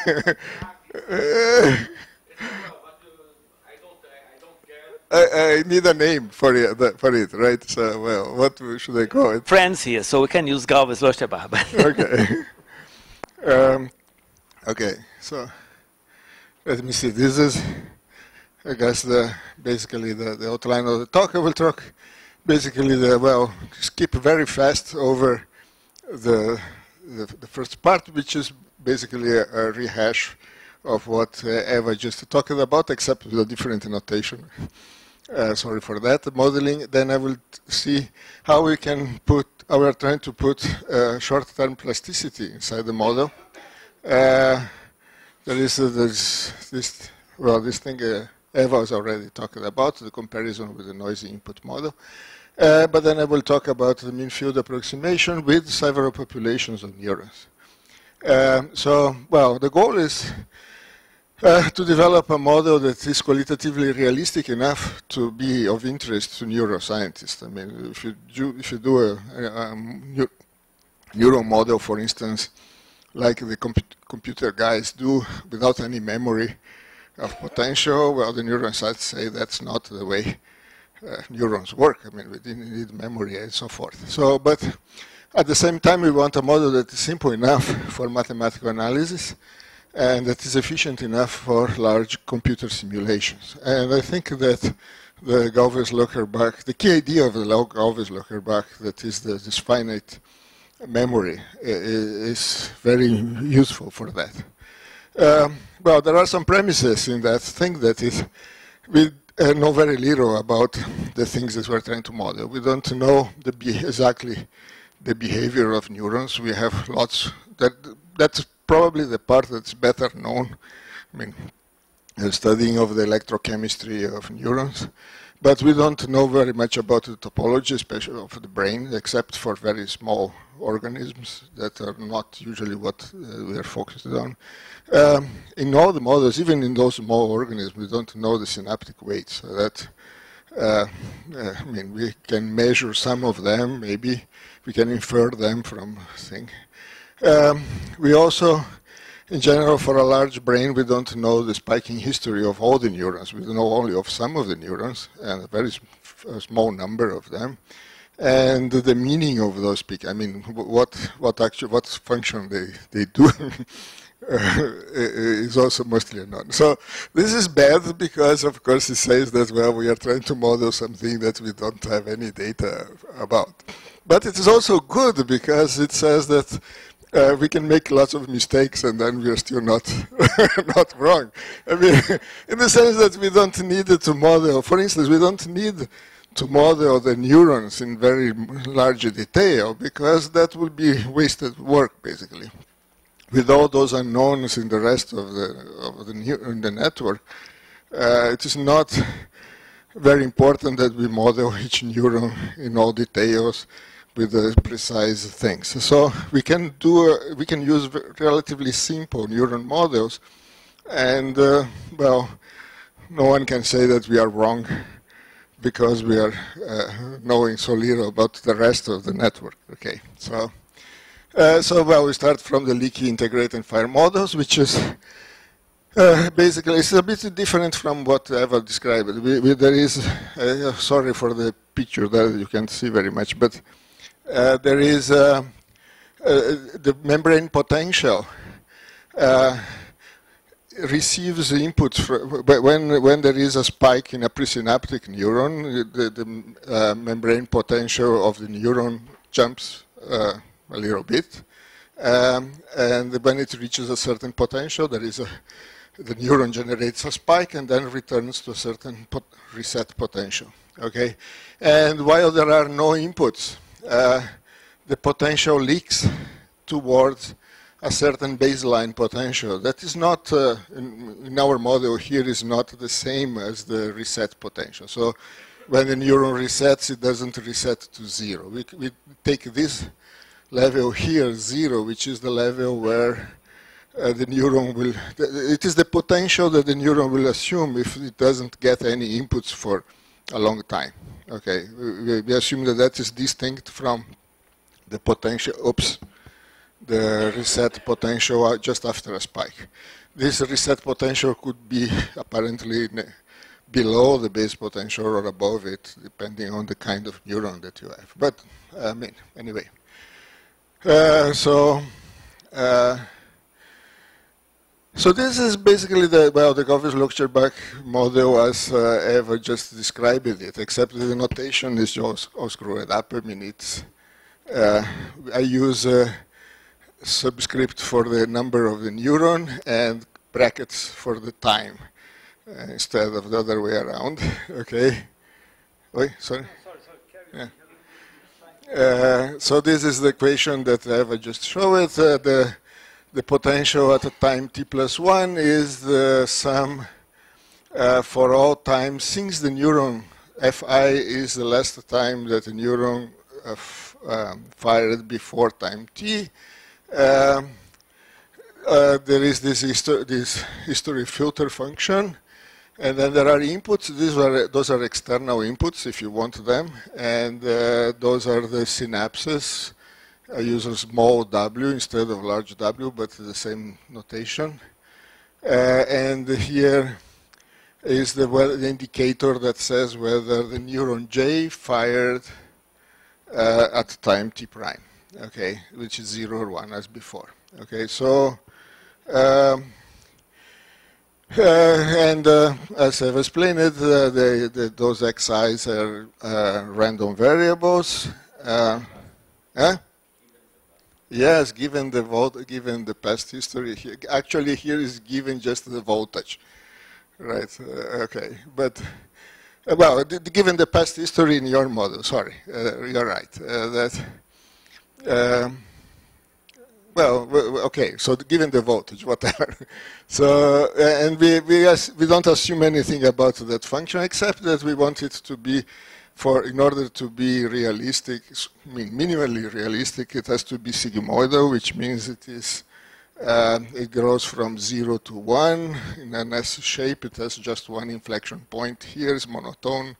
I need a name for it, right? So, well, what should I call it? Friends here, so we can use Galves-Locherbach. Okay. Okay, so let me see. This is, I guess, basically the outline of the talk. I will talk basically skip very fast over the first part, which is basically a rehash of what Eva just talked about, except with a different notation. Sorry for that. Modeling. Then I will see how we can put. We are trying to put short-term plasticity inside the model. There is this thing Eva was already talking about, the comparison with the noisy input model. But then I will talk about the mean field approximation with several populations of neurons. The goal is to develop a model that is qualitatively realistic enough to be of interest to neuroscientists. I mean, if you do neuron model, for instance, like the computer guys do without any memory of potential, well, the neuroscientists say that's not the way neurons work. I mean, we didn't need memory and so forth. So, but at the same time, we want a model that is simple enough for mathematical analysis and that is efficient enough for large computer simulations. And I think that the Galves-Locherbach, the key idea of the Galves-Locherbach, that is this finite memory, is very useful for that. Well, there are some premises in that thing that is, we know very little about the things that we're trying to model. We don't know exactly the behavior of neurons. We have lots, that's probably the part that's better known. I mean, the studying of the electrochemistry of neurons. But we don't know very much about the topology, especially of the brain, except for very small organisms that are not usually what we are focused on. In all the models, even in those small organisms, we don't know the synaptic weights. So that, I mean, we can measure some of them, maybe we can infer them from thing. We also, in general, for a large brain, we don't know the spiking history of all the neurons. We know only of some of the neurons, and a very small number of them. And the meaning of those speak, I mean, what function they do is also mostly unknown. So this is bad because, of course, it says that, well, we are trying to model something that we don't have any data about. But it is also good because it says that we can make lots of mistakes and then we are still not not wrong. I mean, in the sense that we don't need to model, for instance, we don't need to model the neurons in very large detail because that would be wasted work, basically. With all those unknowns in the rest of the network, it is not very important that we model each neuron in all details with the precise things. So we can use relatively simple neuron models, and well, no one can say that we are wrong because we are knowing so little about the rest of the network. Okay, so well, we start from the leaky integrate and fire models, which is basically, it's a bit different from what Eva described. There is, sorry for the picture that you can't see very much, but there is the membrane potential receives inputs when there is a spike in a presynaptic neuron. The membrane potential of the neuron jumps a little bit, and when it reaches a certain potential, there is the neuron generates a spike and then returns to a certain reset potential. Okay, and while there are no inputs, the potential leaks towards a certain baseline potential. That is not, in our model here, is not the same as the reset potential. So when the neuron resets, it doesn't reset to zero. We take this level here, 0, which is the level where the neuron will, it is the potential that the neuron will assume if it doesn't get any inputs for a long time. Okay, we assume that that is distinct from the potential, the reset potential just after a spike. This reset potential could be apparently below the base potential or above it, depending on the kind of neuron that you have. But, I mean, anyway. So this is basically the Galves-Locherbach model as Eva just described it, except the notation is just all screwed up. I mean, it's, I use a subscript for the number of the neuron and brackets for the time instead of the other way around. Okay. Wait, sorry. Yeah. So this is the equation that Eva just showed. The potential at a time t+1 is the sum for all times since the neuron Fi is the last time that the neuron fired before time t. There is this history filter function, and then there are inputs. Those are external inputs if you want them, and those are the synapses. I use a small w instead of large W, but the same notation. And here is the indicator that says whether the neuron J fired at time t prime, okay, which is 0 or 1 as before. Okay, so as I've explained it, those xi's are random variables. Yes, given the past history. Actually, here is given just the voltage, right? Okay, but well, given the past history in your model. Sorry, you're right. Well, okay. So given the voltage, whatever. So and we don't assume anything about that function except that we want it to be. In order to be realistic, minimally realistic, it has to be sigmoidal, which means it grows from 0 to 1 in an S shape. It has just one inflection point here, it's monotone.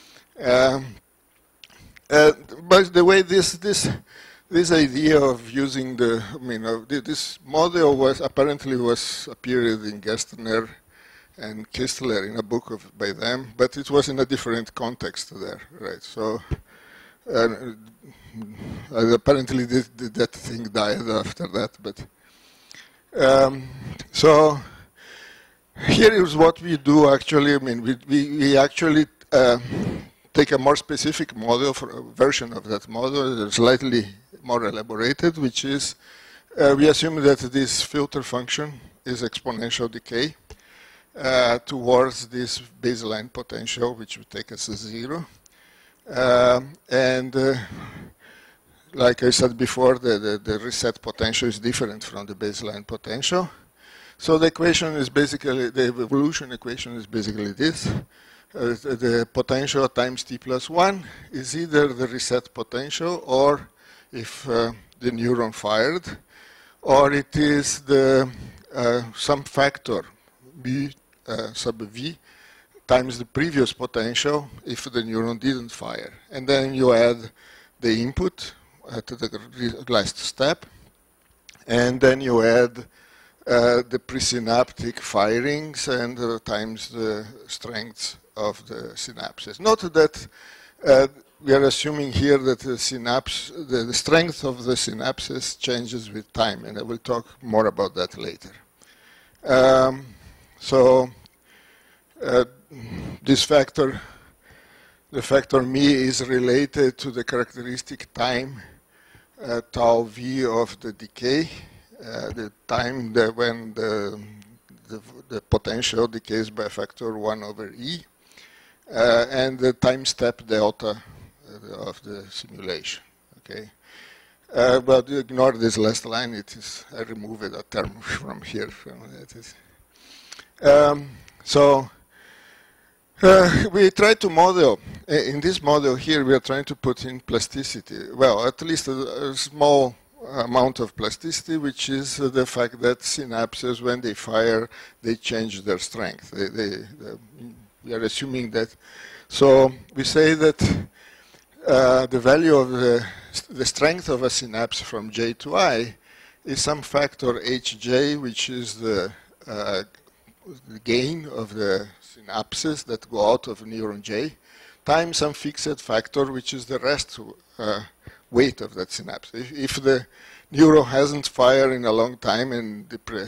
By the way, this idea of using this model apparently appeared in Gerstner and Kistler in a book by them, but it was in a different context there, right? So apparently that thing died after that, but so here is what we do actually. I mean, we actually take a more specific model for a version of that model, slightly more elaborated, which is we assume that this filter function is exponential decay. Towards this baseline potential, which would take us to 0. Like I said before, the reset potential is different from the baseline potential. So the equation is basically, the evolution equation is basically this. The potential times t plus 1 is either the reset potential, or if the neuron fired, or it is the some factor b sub v times the previous potential if the neuron didn't fire. And then you add the input to the last step, and then you add the presynaptic firings and times the strengths of the synapses. Note that we are assuming here that the strength of the synapses changes with time, and I will talk more about that later. This factor, the factor mi, is related to the characteristic time tau v of the decay, the time when the potential decays by a factor 1 over e, and the time step delta of the simulation. Okay, but ignore this last line. It is, I removed a term from here. We try to model, in this model here, we are trying to put in plasticity. Well, at least a small amount of plasticity, which is the fact that synapses, when they fire, they change their strength. We are assuming that. So we say that the value of the strength of a synapse from J to I is some factor Hj, which is the gain of the synapses that go out of neuron J, times some fixed factor, which is the rest weight of that synapse. If the neuron hasn't fired in a long time, and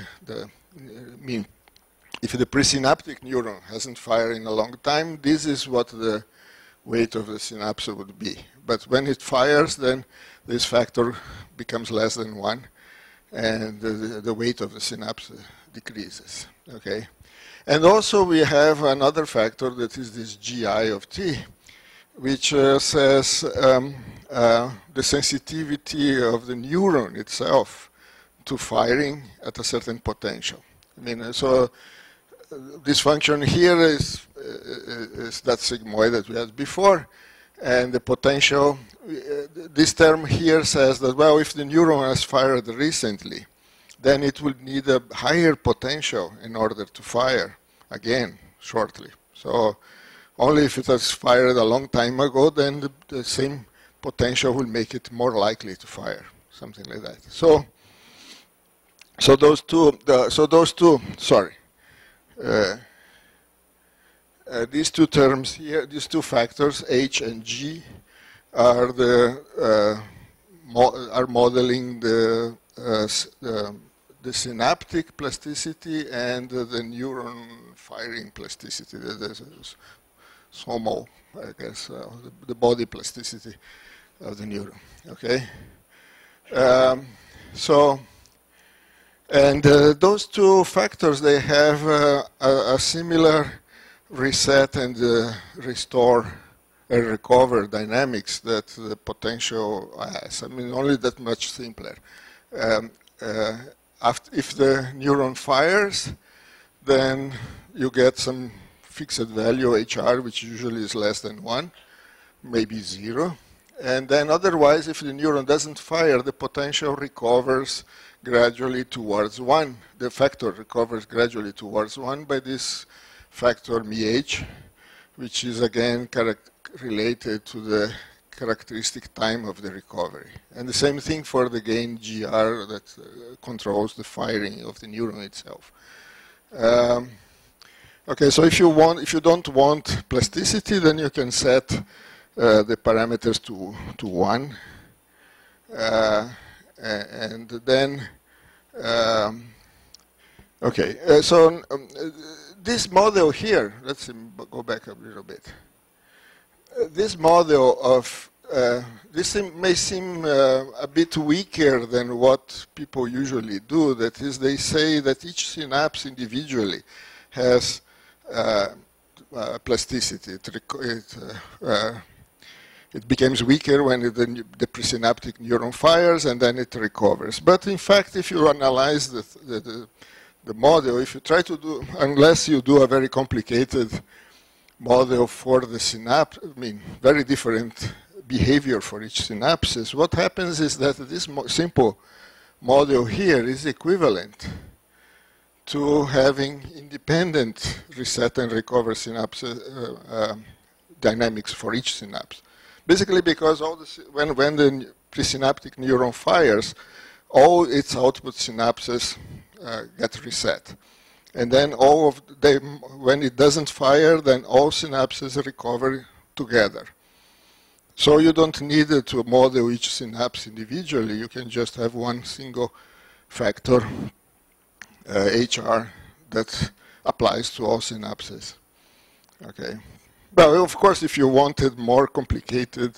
if the presynaptic neuron hasn't fired in a long time, this is what the weight of the synapse would be. But when it fires, then this factor becomes less than 1, and the weight of the synapse decreases. Okay, and also we have another factor that is this GI of t, which says the sensitivity of the neuron itself to firing at a certain potential. I mean, so this function here is that sigmoid that we had before, and the potential, this term here says that, well, if the neuron has fired recently, then it will need a higher potential in order to fire again shortly. So only if it has fired a long time ago, then the same potential will make it more likely to fire. something like that. So those two. Sorry. These two terms here, these two factors, H and G, are modeling the synaptic plasticity and the neuron firing plasticity. There's SOMO, I guess, the body plasticity of the neuron. Okay. Those two factors, they have a similar reset and restore and recover dynamics that the potential has. I mean, only that much simpler. If the neuron fires, then you get some fixed value HR, which usually is less than 1, maybe 0. And then otherwise, if the neuron doesn't fire, the potential recovers gradually towards 1. The factor recovers gradually towards 1 by this factor μh, which is again related to the characteristic time of the recovery. And the same thing for the gain GR that controls the firing of the neuron itself. Okay, so if you don't want plasticity, then you can set the parameters to 1. And then, this model here, let's go back a little bit. This model of, this may seem a bit weaker than what people usually do. That is, they say that each synapse individually has plasticity. It becomes weaker when the presynaptic neuron fires and then it recovers. But in fact, if you analyze the model, if you try to do, unless you do a very complicated model for the synapse, I mean, very different behavior for each synapses, what happens is that this simple model here is equivalent to having independent reset and recover synapse dynamics for each synapse. Basically because when the presynaptic neuron fires, all its output synapses get reset. And then all of them, when it doesn't fire, then all synapses recover together. So you don't need to model each synapse individually. You can just have one single factor, HR, that applies to all synapses. Okay. Well, of course, if you wanted more complicated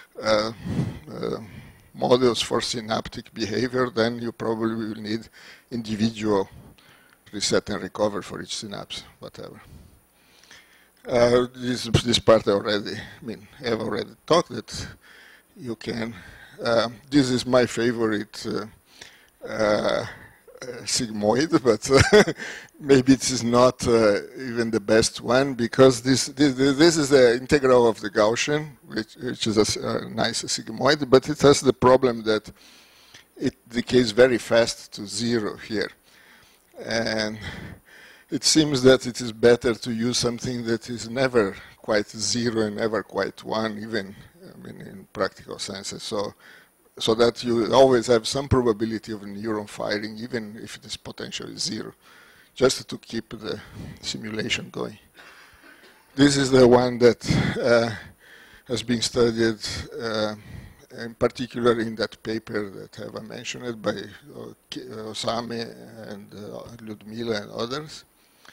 models for synaptic behavior, then you probably will need individual reset and recover for each synapse, whatever. This part already, I mean, I've already talked that you can. This is my favorite sigmoid, but maybe it is not even the best one, because this is the integral of the Gaussian, which is a nice sigmoid, but it has the problem that it decays very fast to 0 here. And it seems that it is better to use something that is never quite 0 and never quite 1, even, I mean, in practical senses. So that you always have some probability of a neuron firing, even if this potential is 0, just to keep the simulation going. This is the one that has been studied, in particular in that paper that I mentioned by Osame and Ludmila and others.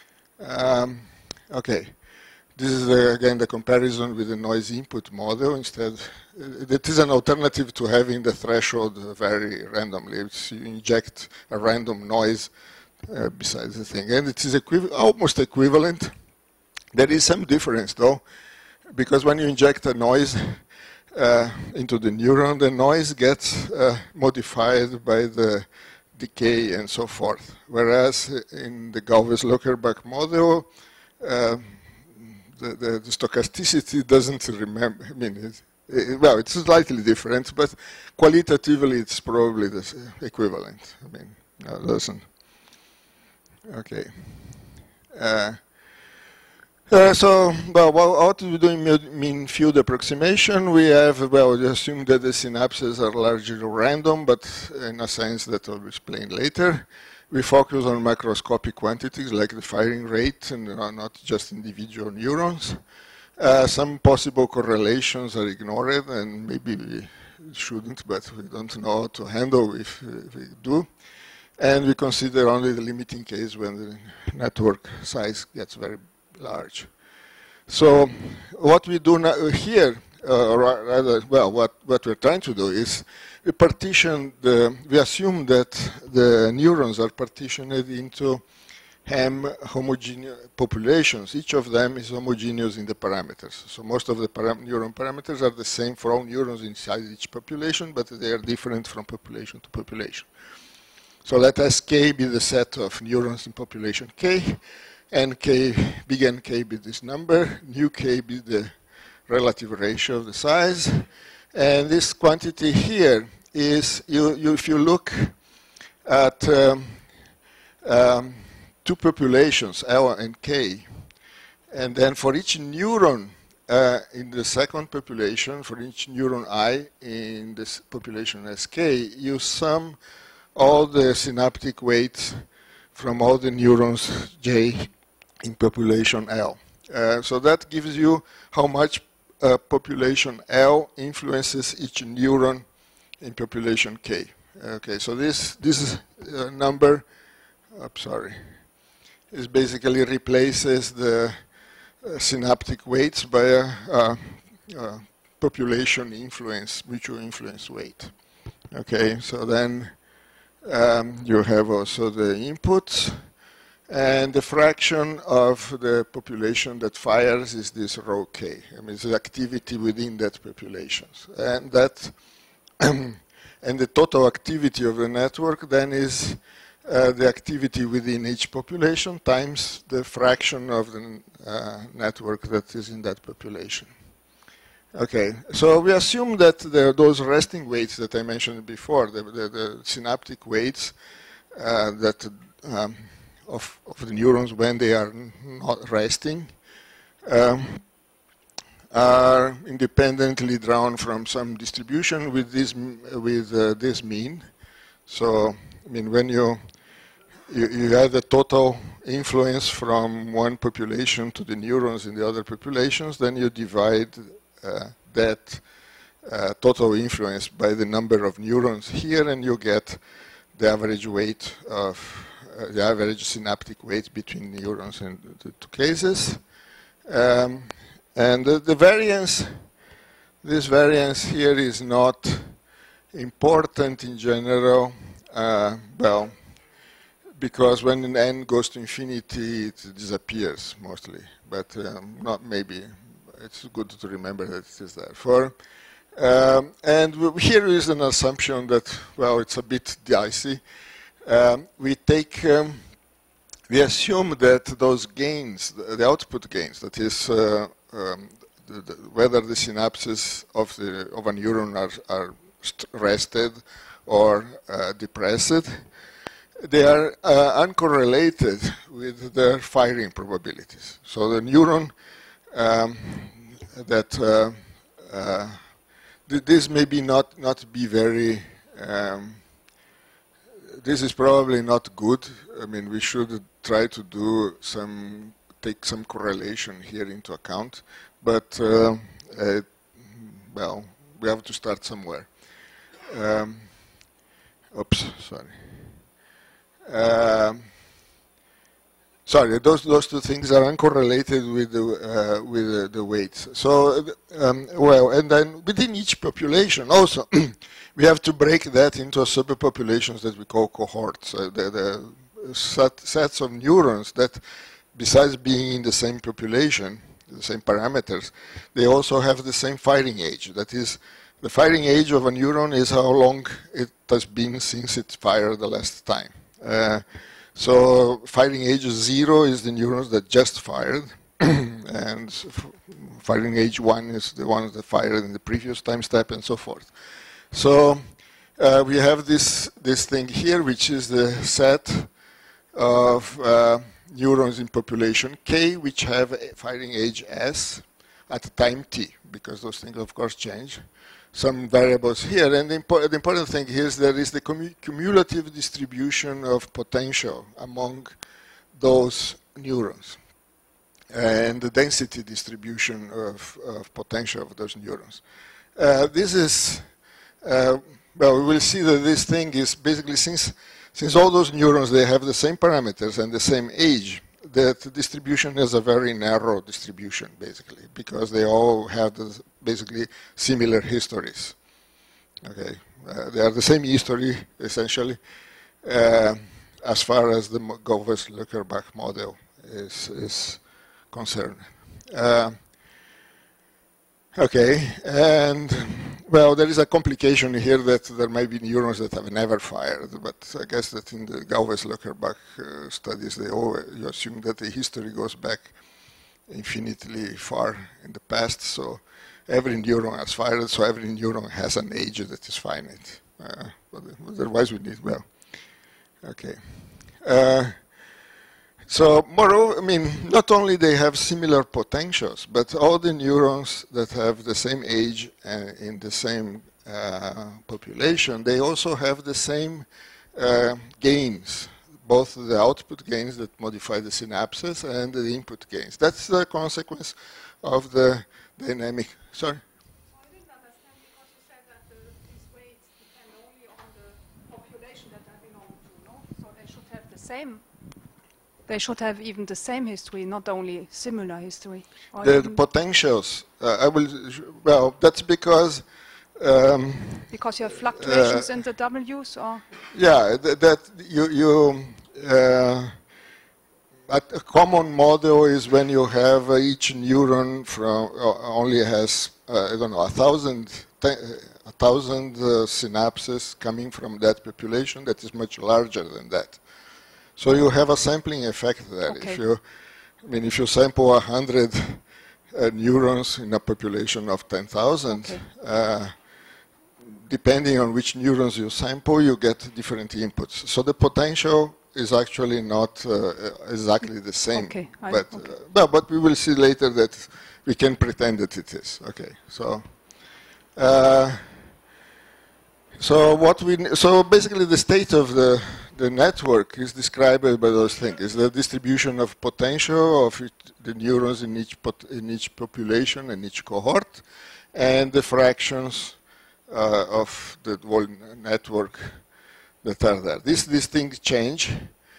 Okay. This is, again, the comparison with the noise input model. Instead, it is an alternative to having the threshold vary randomly. It's, you inject a random noise besides the thing. And it is almost equivalent. There is some difference, though, because when you inject a noise into the neuron, the noise gets modified by the decay and so forth. Whereas in the Galves-Locherbach model, the stochasticity doesn't remember. I mean, well, it's slightly different, but qualitatively it's probably the equivalent. I mean, no, it doesn't. Okay. Well, what do we do in mean field approximation? We have, well, we assume that the synapses are largely random, but in a sense that I'll explain later. We focus on macroscopic quantities like the firing rate and not just individual neurons. Some possible correlations are ignored, and maybe we shouldn't, but we don't know how to handle if we do. And we consider only the limiting case when the network size gets very large. So what we do now here, or rather, well, what we're trying to do is we partition we assume that the neurons are partitioned into homogeneous populations. Each of them is homogeneous in the parameters. So most of the neuron parameters are the same for all neurons inside each population, but they are different from population to population. So let Sk be the set of neurons in population K, Nk, big Nk be this number, nu K be the relative ratio of the size, and this quantity here is, if you look at two populations, L and K, and then for each neuron in the second population, for each neuron I in this population Sk, you sum all the synaptic weights from all the neurons J in population L. So that gives you how much population L influences each neuron in population K. Okay, so this number, is basically replaces the synaptic weights by a population influence, mutual influence weight. Okay, so then you have also the inputs, and the fraction of the population that fires is this rho K. I mean, it's the activity within that population, and that and the total activity of the network then is the activity within each population times the fraction of the network that is in that population. Okay, so we assume that those resting weights that I mentioned before, the synaptic weights that of the neurons when they are not resting, are independently drawn from some distribution with this mean. So, I mean, when you have the total influence from one population to the neurons in the other populations, then you divide that total influence by the number of neurons here, and you get the average weight of the average synaptic weight between neurons in the two cases. And the variance, this variance here is not important in general, well, because when n goes to infinity, it disappears mostly, but not maybe. It's good to remember that it is there. And here is an assumption that, well, it's a bit dicey. We assume that those gains, the output gains, that is, whether the synapses of a neuron are rested or depressed, they are uncorrelated with their firing probabilities. So the neuron this may be not be very. This is probably not good. I mean, we should try to do take some correlation here into account, but well, we have to start somewhere. Oops, sorry. Sorry, those two things are uncorrelated with the weights. So, well, and then within each population also, we have to break that into subpopulations that we call cohorts. The sets of neurons that, besides being in the same population, the same parameters, they also have the same firing age. That is, the firing age of a neuron is how long it has been since it fired the last time. So firing age 0 is the neurons that just fired, and firing age 1 is the ones that fired in the previous time step, and so forth. So we have this thing here, which is the set of neurons neurons in population K which have a firing age S at time t, because those things of course change. Some variables here, and the important thing here is there is the cumulative distribution of potential among those neurons and the density distribution of potential of those neurons. This is, well, we will see that this thing is basically, since all those neurons, they have the same parameters and the same age, that the distribution is a very narrow distribution, basically, because they all have basically similar histories. Okay, they are the same history, essentially, as far as the Galves-Locherbach model is concerned. Okay, and well, there is a complication here that there might be neurons that have never fired, but I guess that in the Galves-Locherbach studies, you assume that the history goes back infinitely far in the past, so every neuron has fired, so every neuron has an age that is finite. But otherwise we need, well, okay. So moreover, I mean, not only they have similar potentials, but all the neurons that have the same age and in the same population, they also have the same gains, both the output gains that modify the synapses and the input gains. That's the consequence of the dynamic. Sorry? I didn't understand because you said that these weights depend only on the population that they belong to, no? So they should have the same. They should have even the same history, not only similar history. The potentials, well, that's because... because you have fluctuations in the W's, or? Yeah, a common model is when you have each neuron only has, I don't know, 1,000 synapses coming from that population that is much larger than that. So you have a sampling effect there. Okay. If you sample 100 neurons in a population of 10,000, okay. Depending on which neurons you sample, you get different inputs. So the potential is actually not exactly the same. Okay. But we will see later that we can pretend that it is. Okay. So. So basically the state of the network is described by those things. It's the distribution of potential of the neurons in each population and each cohort, and the fractions of the whole network that are there. These things change.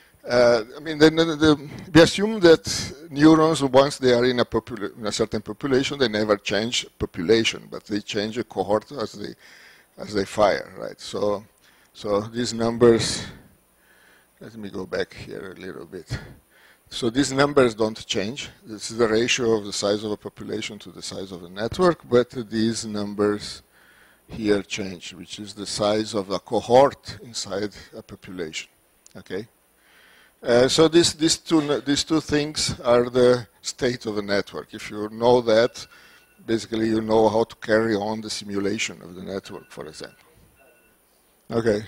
We assume that neurons, once they are in a certain population, they never change population, but they change a cohort as they fire, right? So these numbers, let me go back here a little bit. So these numbers don't change. This is the ratio of the size of a population to the size of a network, but these numbers here change, which is the size of a cohort inside a population, okay? So these two things are the state of the network. If you know that, basically you know how to carry on the simulation of the network, for example. Okay.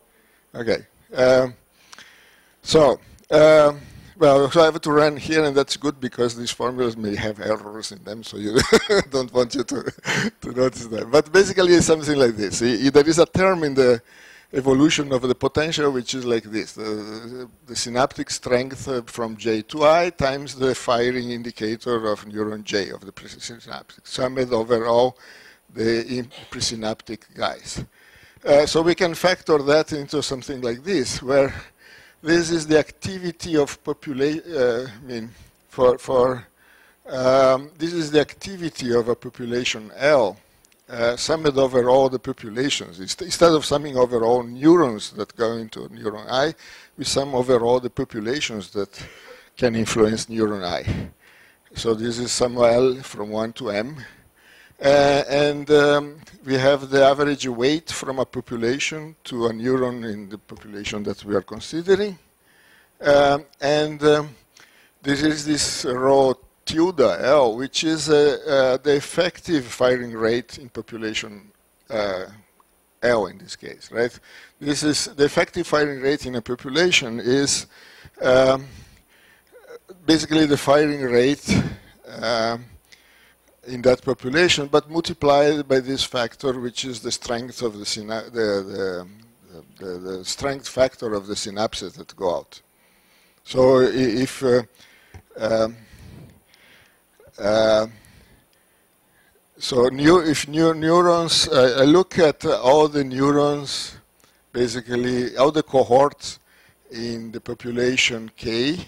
So I have to run here, and that's good because these formulas may have errors in them, so you don't want you to notice that. But basically it's something like this. There is a term in the evolution of the potential which is like this. The synaptic strength from J to I times the firing indicator of neuron J of the presynaptic, summed over all the presynaptic guys. So we can factor that into something like this, where this is the activity of population. This is the activity of a population L, summed over all the populations. Instead of summing over all neurons that go into neuron I, we sum over all the populations that can influence neuron I. So this is sum L from 1 to M. We have the average weight from a population to a neuron in the population that we are considering. This is this rho tilde L, which is the effective firing rate in population L in this case, right? This is the effective firing rate in a population is basically the firing rate in that population, but multiplied by this factor, which is the strength of the strength factor of the synapses that go out. So if neurons, I look at all the neurons, basically all the cohorts in the population K.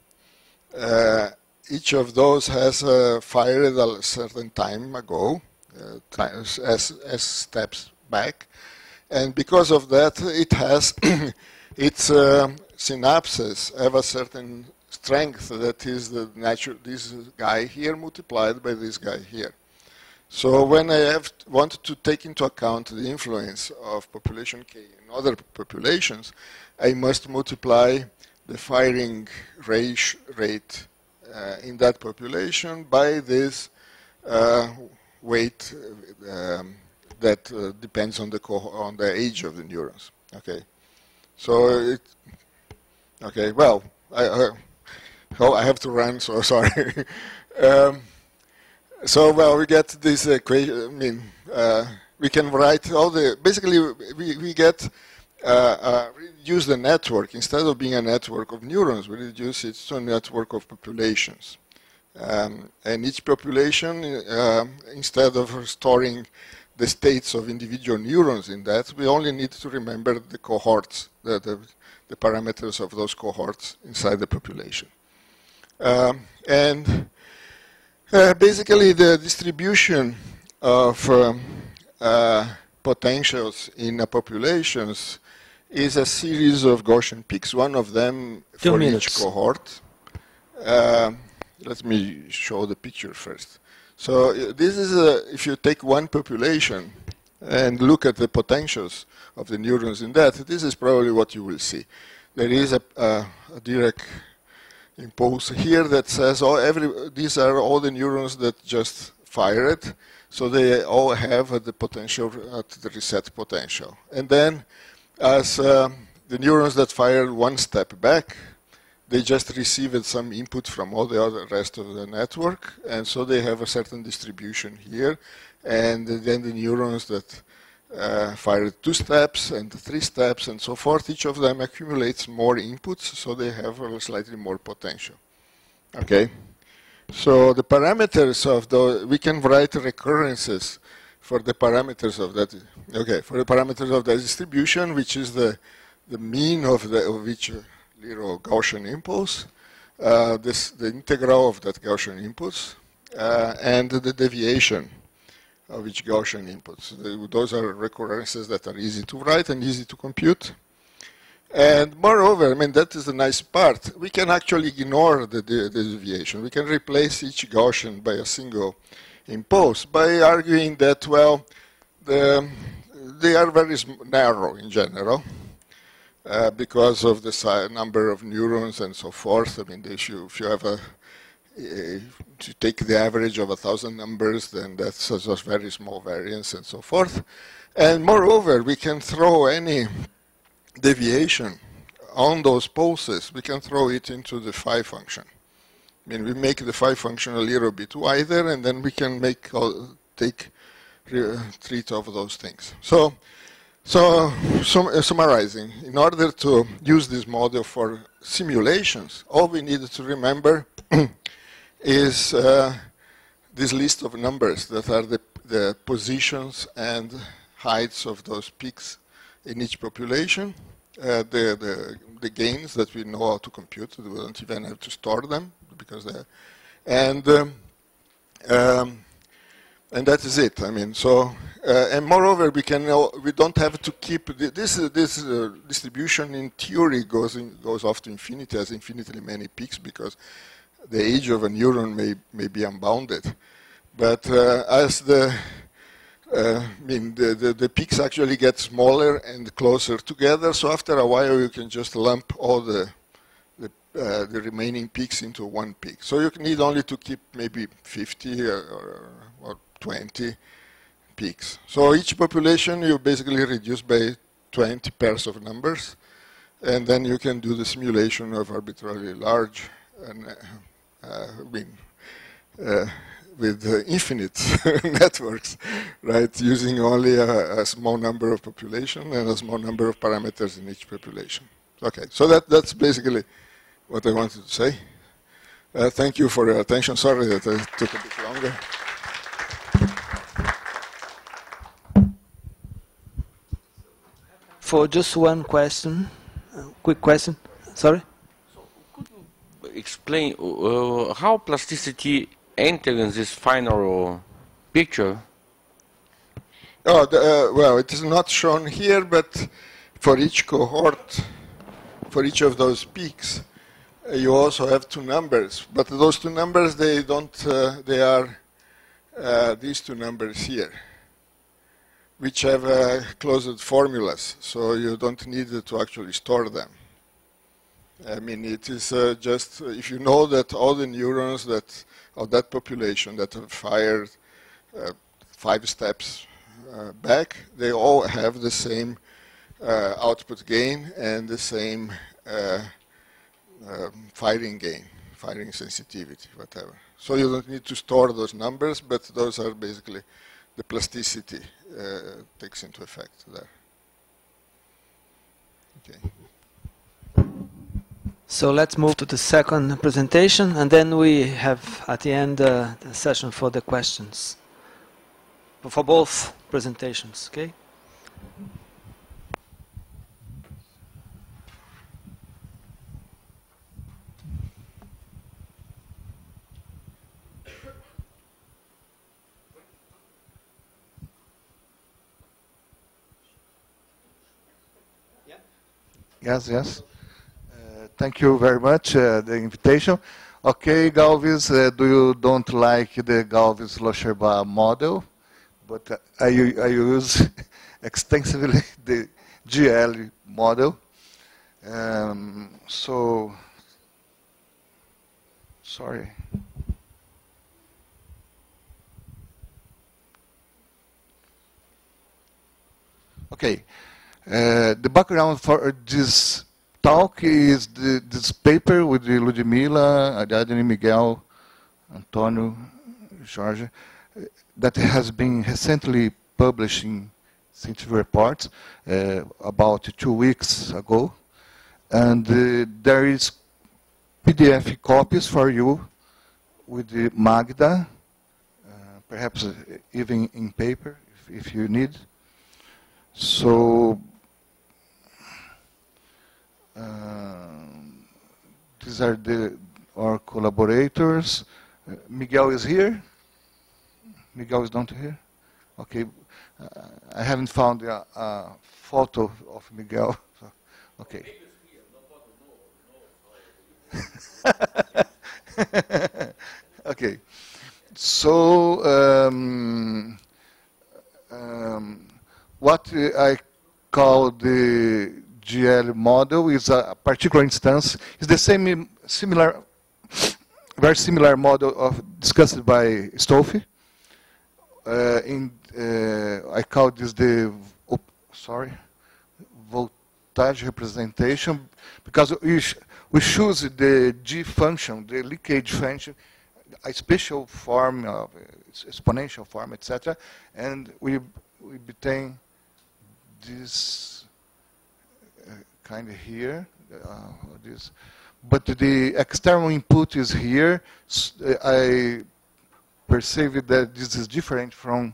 Each of those has fired a certain time ago, as steps back, and because of that, it has its synapses have a certain strength that is the natural. This guy here multiplied by this guy here. So when I wanted to take into account the influence of population K in other populations, I must multiply the firing rate in that population by this weight that depends on the age of the neurons. Okay, so okay. Well, I have to run, so sorry. So well, we get this equation. I mean, we can write all the. Basically, we get reduce the network. Instead of being a network of neurons, we reduce it to a network of populations. And each population, instead of storing the states of individual neurons in that, we only need to remember the cohorts, the parameters of those cohorts inside the population. And basically, the distribution of potentials in populations is a series of Gaussian peaks, one of them for each cohort. Let me show the picture first. So this is, if you take one population and look at the potentials of the neurons in that, this is probably what you will see. There is a direct impulse here that says, these are all the neurons that just fired, so they all have the potential at the reset potential. And then as the neurons that fired one step back, they just received some input from all the other rest of the network, and so they have a certain distribution here. And then the neurons that fired 2 steps and 3 steps and so forth, each of them accumulates more inputs, so they have a slightly more potential. Okay, so the parameters of we can write recurrences for the parameters of that. Okay, for the parameters of the distribution, which is the mean of each little Gaussian impulse, the integral of that Gaussian impulse, and the deviation of each Gaussian inputs. Those are recurrences that are easy to write and easy to compute. And moreover, I mean, that is the nice part. We can actually ignore the deviation. We can replace each Gaussian by a single impulse by arguing that, well, they are very narrow in general because of the number of neurons and so forth. I mean, if you have to take the average of 1,000 numbers, then that's a very small variance and so forth. And moreover, we can throw any deviation on those pulses. We can throw it into the phi function. I mean, we make the phi function a little bit wider, and then we can treat of those things. So summarizing, in order to use this model for simulations, all we need to remember is this list of numbers that are the positions and heights of those peaks in each population, the gains that we know how to compute. We don't even have to store them because and that is it. I mean, so and moreover, we don't have to keep this distribution in theory goes off to infinity, has infinitely many peaks because the age of a neuron may be unbounded, but as the peaks actually get smaller and closer together. So after a while, you can just lump all the remaining peaks into one peak. So you need only to keep maybe 50 or 20 peaks. So each population you basically reduce by 20 pairs of numbers, and then you can do the simulation of arbitrarily large with infinite networks, right? Using only a small number of population and a small number of parameters in each population. Okay, so that's basically what I wanted to say. Thank you for your attention. Sorry that I took a bit longer. For just one question, quick question. Sorry? So could you explain how plasticity enters in this final picture? Oh, well, it is not shown here, but for each cohort, for each of those peaks, you also have two numbers. But those two numbers, they don't, they are these two numbers here, which have closed formulas, so you don't need to actually store them. I mean, it is just, if you know that all the neurons that of that population that have fired 5 steps back, they all have the same output gain and the same firing gain, firing sensitivity, whatever. So you don't need to store those numbers, but those are basically the plasticity takes into effect there. Okay. So let's move to the second presentation, and then we have at the end the session for the questions for both presentations. Okay. Yes, yes. Thank you very much, the invitation. Okay, Galves, don't like the Galves-Locherbach model, but I use extensively the GL model. So, sorry. Okay. The background for this talk is this paper with Ludmila, Ariadne, Miguel, Antonio, Jorge, that has been recently published in Scientific Reports about 2 weeks ago. And there is PDF copies for you with the Magda, perhaps even in paper if you need. So, these are our collaborators. Miguel is here. Miguel is not here. Okay, I haven't found a photo of Miguel. So, okay. Okay. So, what I call the GL model is a particular instance. It's the same, very similar model discussed by Stolfi. I call this the voltage representation because we choose the G function, the leakage function, a special form, exponential form, etc., and we obtain this kind of here, this, but the external input is here. I perceive that this is different from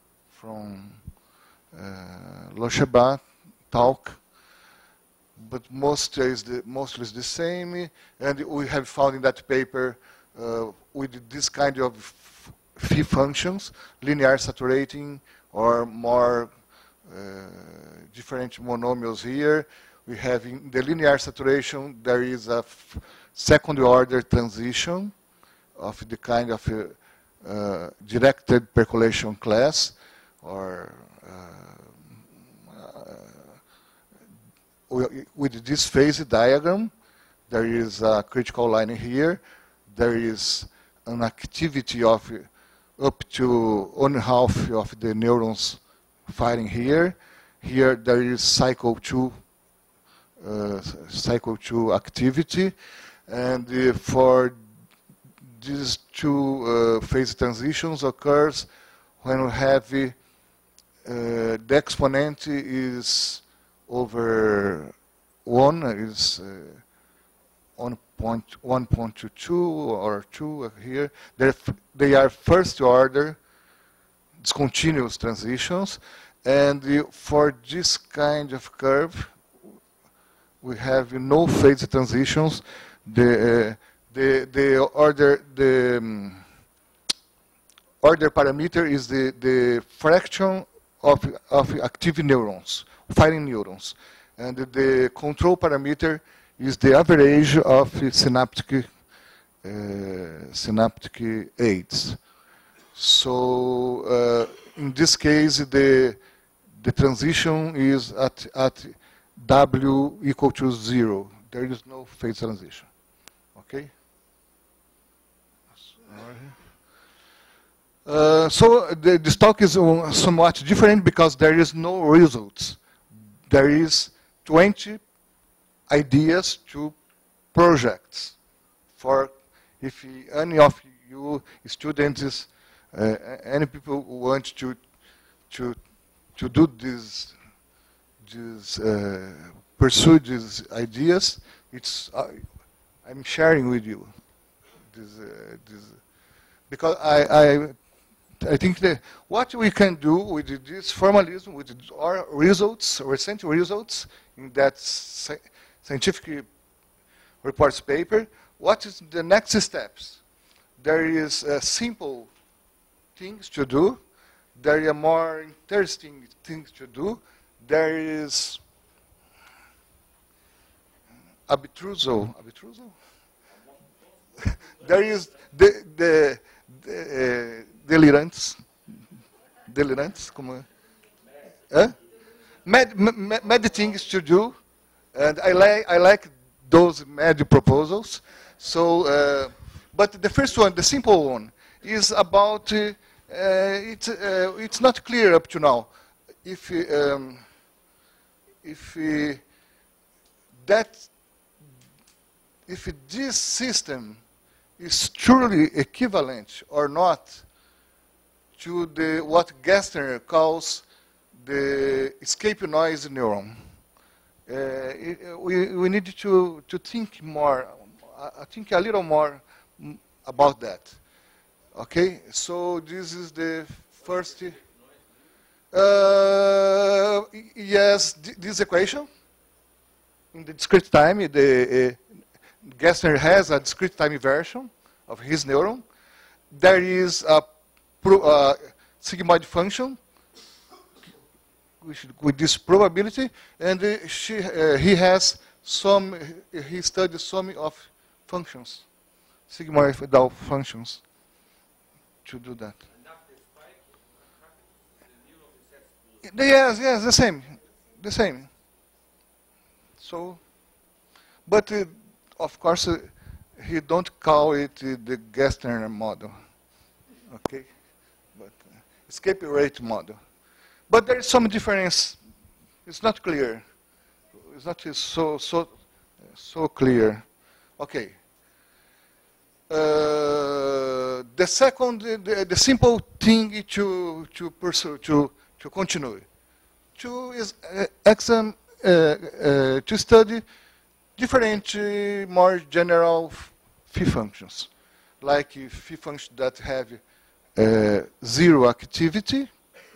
Loecherbach talk, but mostly is the same. And we have found in that paper with this kind of phi functions, linear saturating or more different monomials here. We have in the linear saturation, there is a second order transition of the kind of directed percolation class, or with this phase diagram, there is a critical line here. There is an activity of up to 1/2 of the neurons firing here. Here there is cycle 2 activity, and for these two phase transitions occurs when we have the exponent is over 1, is 1.22 or 2 here. They are first order discontinuous transitions, and for this kind of curve, we have no phase transitions. The order parameter is the fraction of active neurons, firing neurons, and the control parameter is the average of synaptic aids. So in this case, the transition is at W equal to 0. There is no phase transition. Okay. So this talk is somewhat different because there is no results. There is 20 ideas to projects. For if any of you students, any people who want to do this, pursue these ideas, it's I'm sharing with you this because I think that what we can do with this formalism, with our results, recent results in that scientific reports paper, what is the next steps? There is simple things to do. There are more interesting things to do. There is abstruso. There is the delirantes, como mad things to do, and I like those mad proposals. So, but the first one, the simple one, is about it's not clear up to now if this system is truly equivalent or not to what Gessner calls the escape noise neuron. We need to think more, I think a little more about that. Okay, so this is the first. Yes, this equation in the discrete time, Gessner has a discrete time version of his neuron. There is a sigmoid function with this probability, and he studies some of functions, sigmoidal functions, to do that. Yes, the same. So, but of course, he don't call it the Gessner model, okay? But escape rate model. But there is some difference. It's not clear. It's not so clear. Okay. The second, the simple thing to pursue, to continue, is to study different, more general phi functions, like phi functions that have zero activity.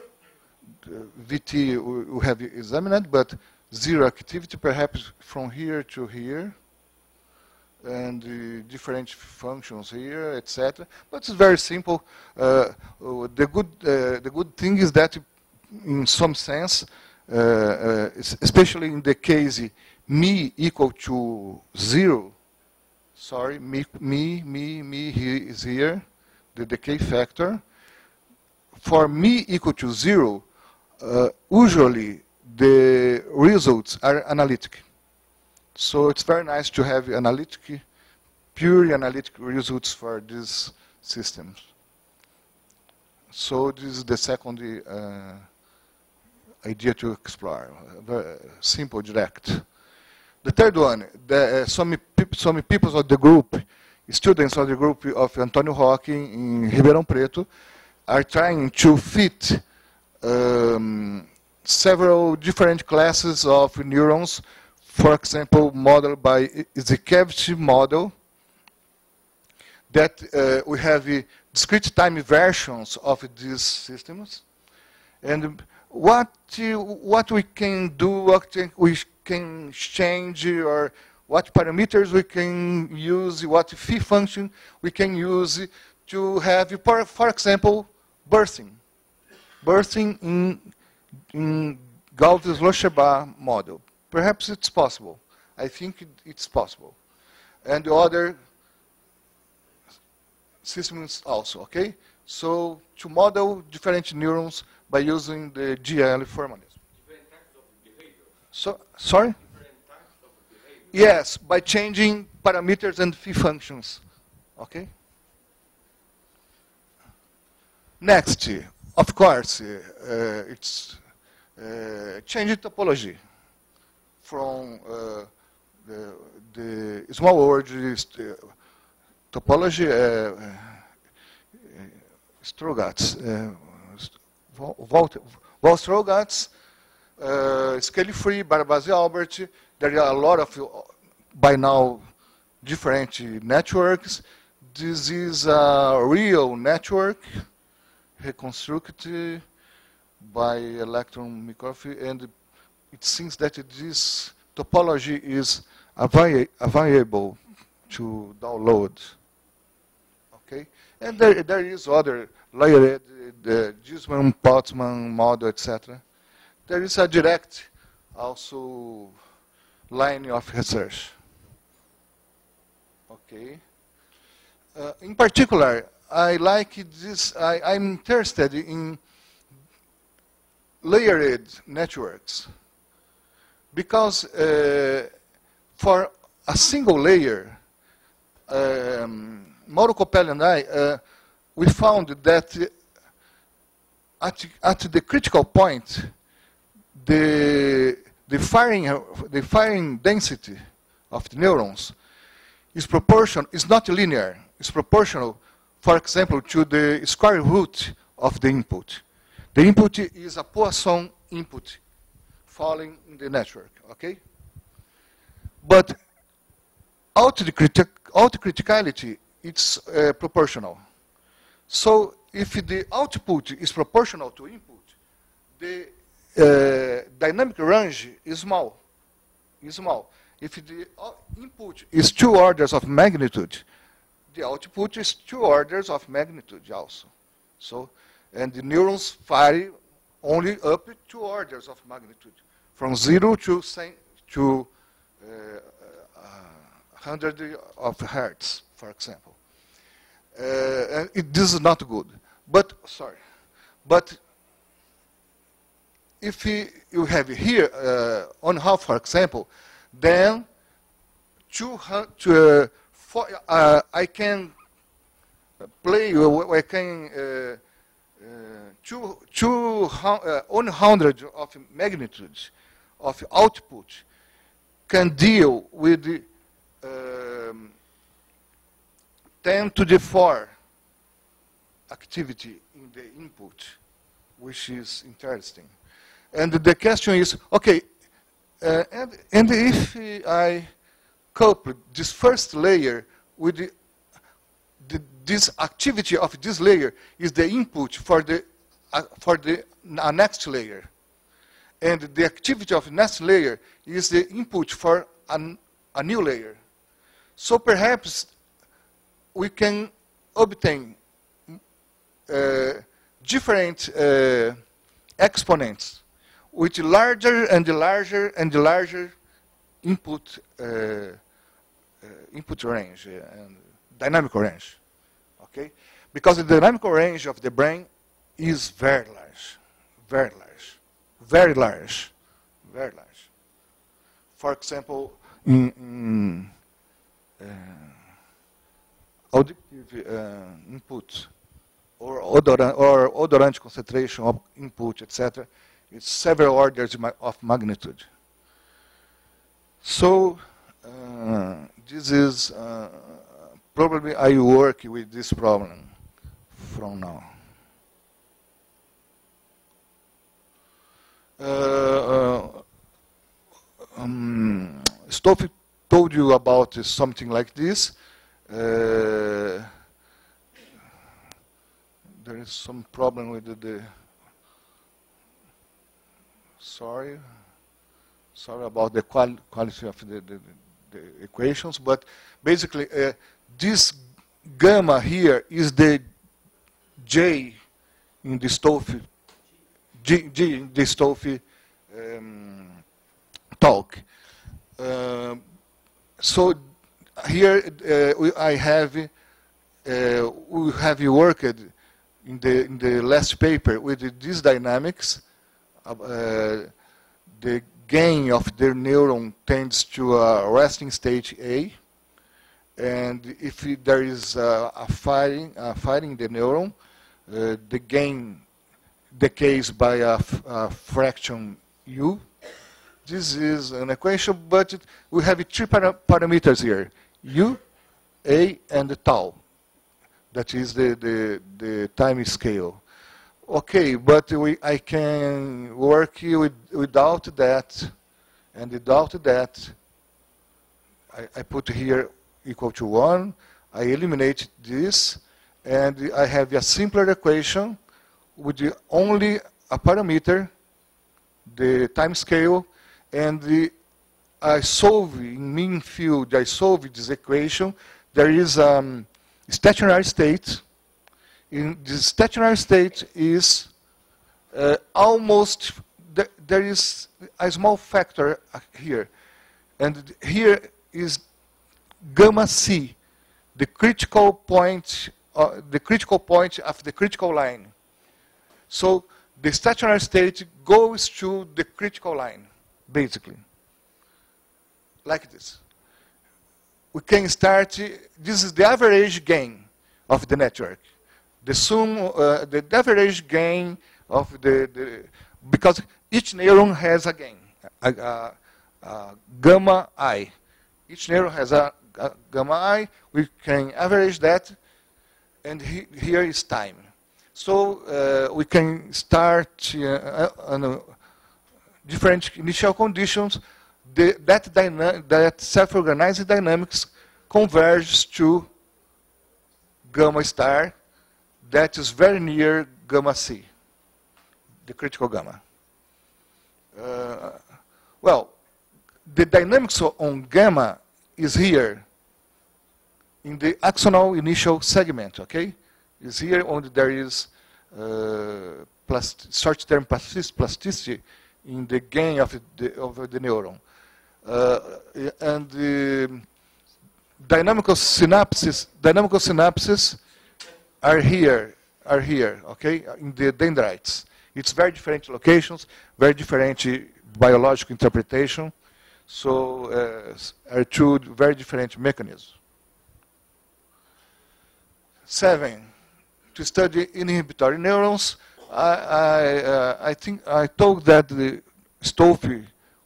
VT we have examined, but zero activity, perhaps from here to here, and different functions here, etc. But it's very simple. The good thing is that, in some sense, especially in the case me equal to 0. Sorry, me is here, the decay factor. For me equal to 0, usually the results are analytic. So it's very nice to have purely analytic results for these systems. So this is the second idea to explore. Very simple, direct. The third one, some people of the group students of the group of Antônio Roque in Ribeirão Preto are trying to fit several different classes of neurons, for example, modeled by the Galves model, that we have discrete time versions of these systems. And what we can do, what we can change, or what parameters we can use, what phi function we can use to have, for example, birthing. Birthing in Galves-Locherbach model. Perhaps it's possible. I think it's possible. And the other systems also, okay? So to model different neurons by using the GL formalism. Different types of behavior. So, sorry? Different types of behavior. Yes, by changing parameters and phi functions, okay? Next, of course, it's changing topology from the small word topology, Strogatz, Strogatz, scale-free, Barbasi-Albert. There are a lot of, by now, different networks. This is a real network, reconstructed by electron microscopy, and it seems that this topology is available to download. Okay, and there is other layered, the Gisman-Potman model, etc. There is a direct also line of research. Okay. In particular, I like this. I'm interested in layered networks because for a single layer, Mauro Copelli and I, we found that at the critical point, the firing density of the neurons is not linear. It's proportional, for example, to the square root of the input. The input is a Poisson input falling in the network, okay? But out the criticality, it's proportional. So if the output is proportional to input, the dynamic range is small. If the input is 2 orders of magnitude, the output is 2 orders of magnitude also. So, and the neurons vary only up 2 orders of magnitude, from 0 to 100 of hertz, for example. And this is not good. But if you have here on half, for example, then I can play. I can 100 of magnitudes of output can deal with the 10 to the 4 activity in the input, which is interesting. And the question is, okay, and if I couple this first layer with this activity of this layer is the input for the next layer, and the activity of the next layer is the input for a new layer. So perhaps we can obtain different exponents with larger and larger and larger input range and dynamic range. Okay, because the dynamic range of the brain is very large, very large, very large, very large. For example, in auditive input or odorant concentration of input, etc., it's several orders of magnitude. So this is probably I work with this problem from now. Stolfi told you about something like this. There is some problem with the sorry about the quality of the equations, but basically this gamma here is the J in the Stolfi G in the Stolfi talk. So here I have we have worked in the last paper with these dynamics. The gain of the neuron tends to a resting state A, and if there is a firing the neuron, the gain decays by a fraction U. This is an equation, but we have three parameters here: U, A, and the tau. That is the time scale. Okay, but I can work without that, and without that, I put here equal to 1. I eliminate this, and I have a simpler equation with only a parameter, the time scale, and I solve in mean field. I solve this equation. There is stationary state. In this stationary state is almost, there is a small factor here. And here is gamma C, the critical point of the critical line. So the stationary state goes to the critical line, basically, like this. We can start, this is the average gain of the network. The sum, the average gain of because each neuron has a gain, gamma I. Each neuron has a gamma I. We can average that, and here is time. So we can start on different initial conditions. That self-organized dynamics converges to gamma star that is very near gamma C, the critical gamma. Well, the dynamics on gamma is here in the axonal initial segment, okay? Is here only there is short-term plasticity in the gain of the neuron. And the dynamical synapses are here, okay, in the dendrites. It's very different locations, very different biological interpretation. So are two very different mechanisms. 7, to study inhibitory neurons. I think I told that the Stolfi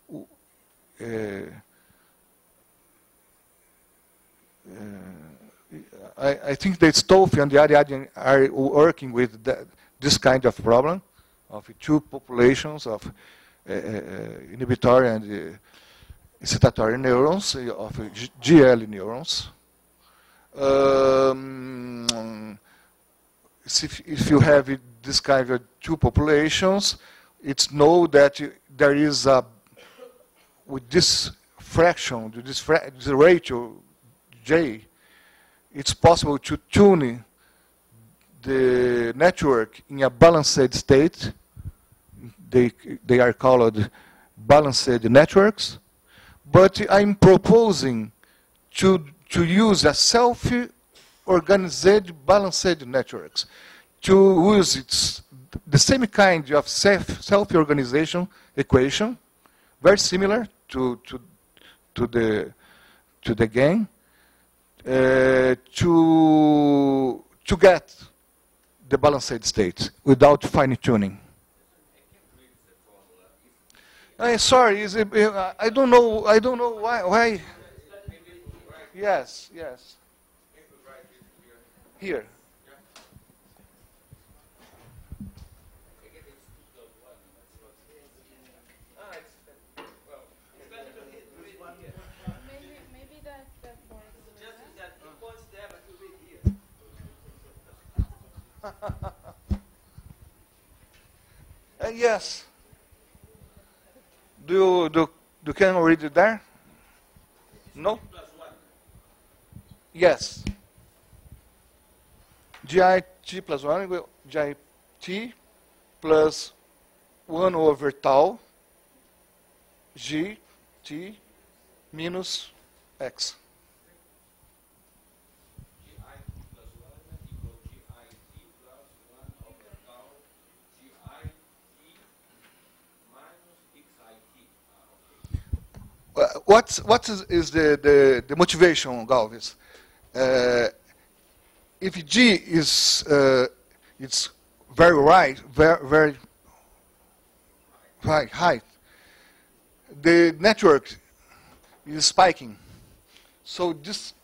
I think that Stolfi and the Ariadne are working with this kind of problem of two populations of inhibitory and excitatory neurons, of GL neurons. If you have this kind of two populations, it's known that there is a, with this fraction, this ratio J, it's possible to tune the network in a balanced state. They are called balanced networks. But I'm proposing to use a self-organized balanced networks, to use the same kind of self-organization equation, very similar to the gain, to get the balanced state without fine-tuning. Sorry, I don't know why. Yes. Here. Maybe that works. Just that two points there, but you read here. Yes. Do you can read it there? No? Yes. GIT plus 1 equal GIT plus 1 over tau GT minus X. What is the motivation, Galves? If G is it's very right, very high, the network is spiking. So this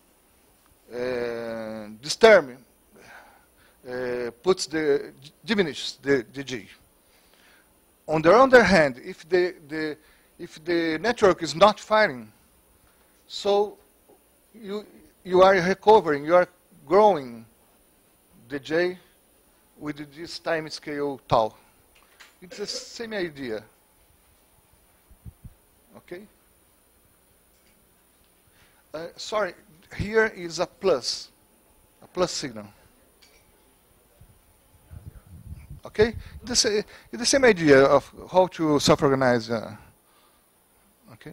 term diminishes the G. On the other hand, if the network is not firing, so you are recovering, you are growing the J with this time scale tau. It's the same idea. Okay? Sorry, here is a plus signal. Okay? It's the same idea of how to self-organize. Okay?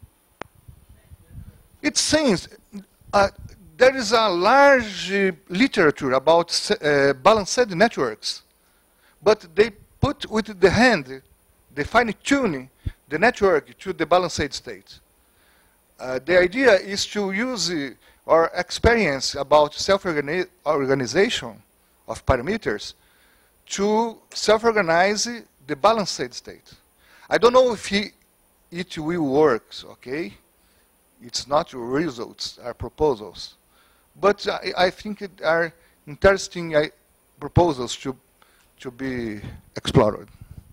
It seems there is a large literature about balanced networks, but they put with the hand, they fine-tune the network to the balanced state. The idea is to use our experience about self-organization of parameters to self-organize the balanced state. I don't know if it will work, okay? It's not results, are proposals. But I think it are interesting proposals to be explored.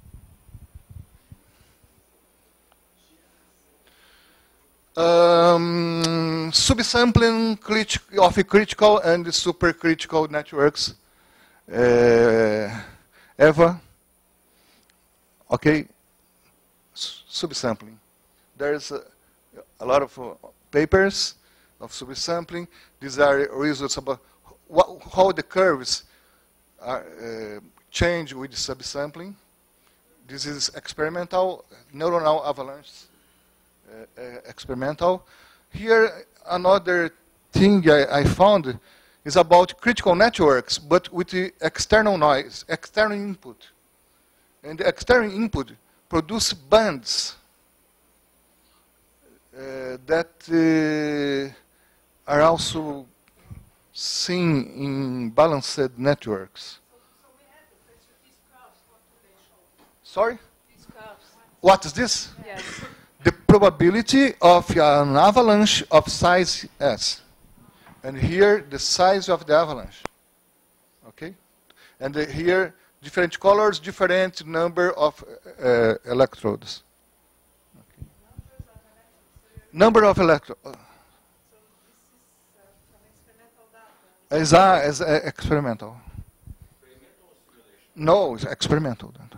Subsampling of critical and supercritical networks. Eva. Okay. Subsampling. There's a lot of papers of subsampling. These are results about how the curves are change with subsampling. This is experimental, neuronal avalanche experimental. Here, another thing I found is about critical networks, but with the external noise, external input. And the external input produce bands that are also seen in balanced networks. So we had these curves. What do they show? Sorry? These curves. What is this? Yes. The probability of an avalanche of size S. And here, the size of the avalanche. Okay? And here, different colors, different number of electrodes. Okay. Number of electrodes. So this is from experimental data. Is experimental. No, it's experimental data.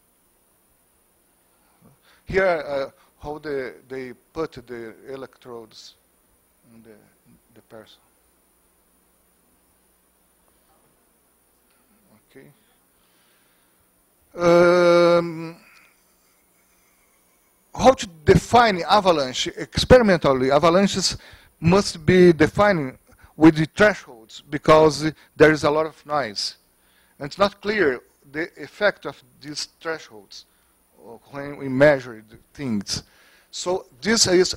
Here, how they put the electrodes in the person. Okay. How to define avalanche? Experimentally, avalanches must be defined with the thresholds because there is a lot of noise. And it's not clear the effect of these thresholds when we measure the things. So this is,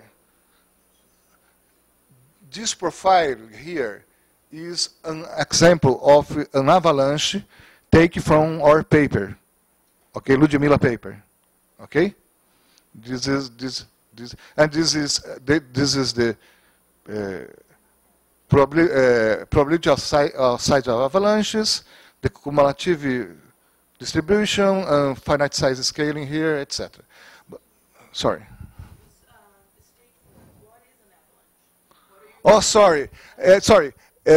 this profile here is an example of an avalanche taken from our paper, okay, Ludmilla paper, okay. And this is the probability of size of avalanches, the cumulative distribution, finite size scaling here, etc. Sorry. Oh, sorry. Sorry.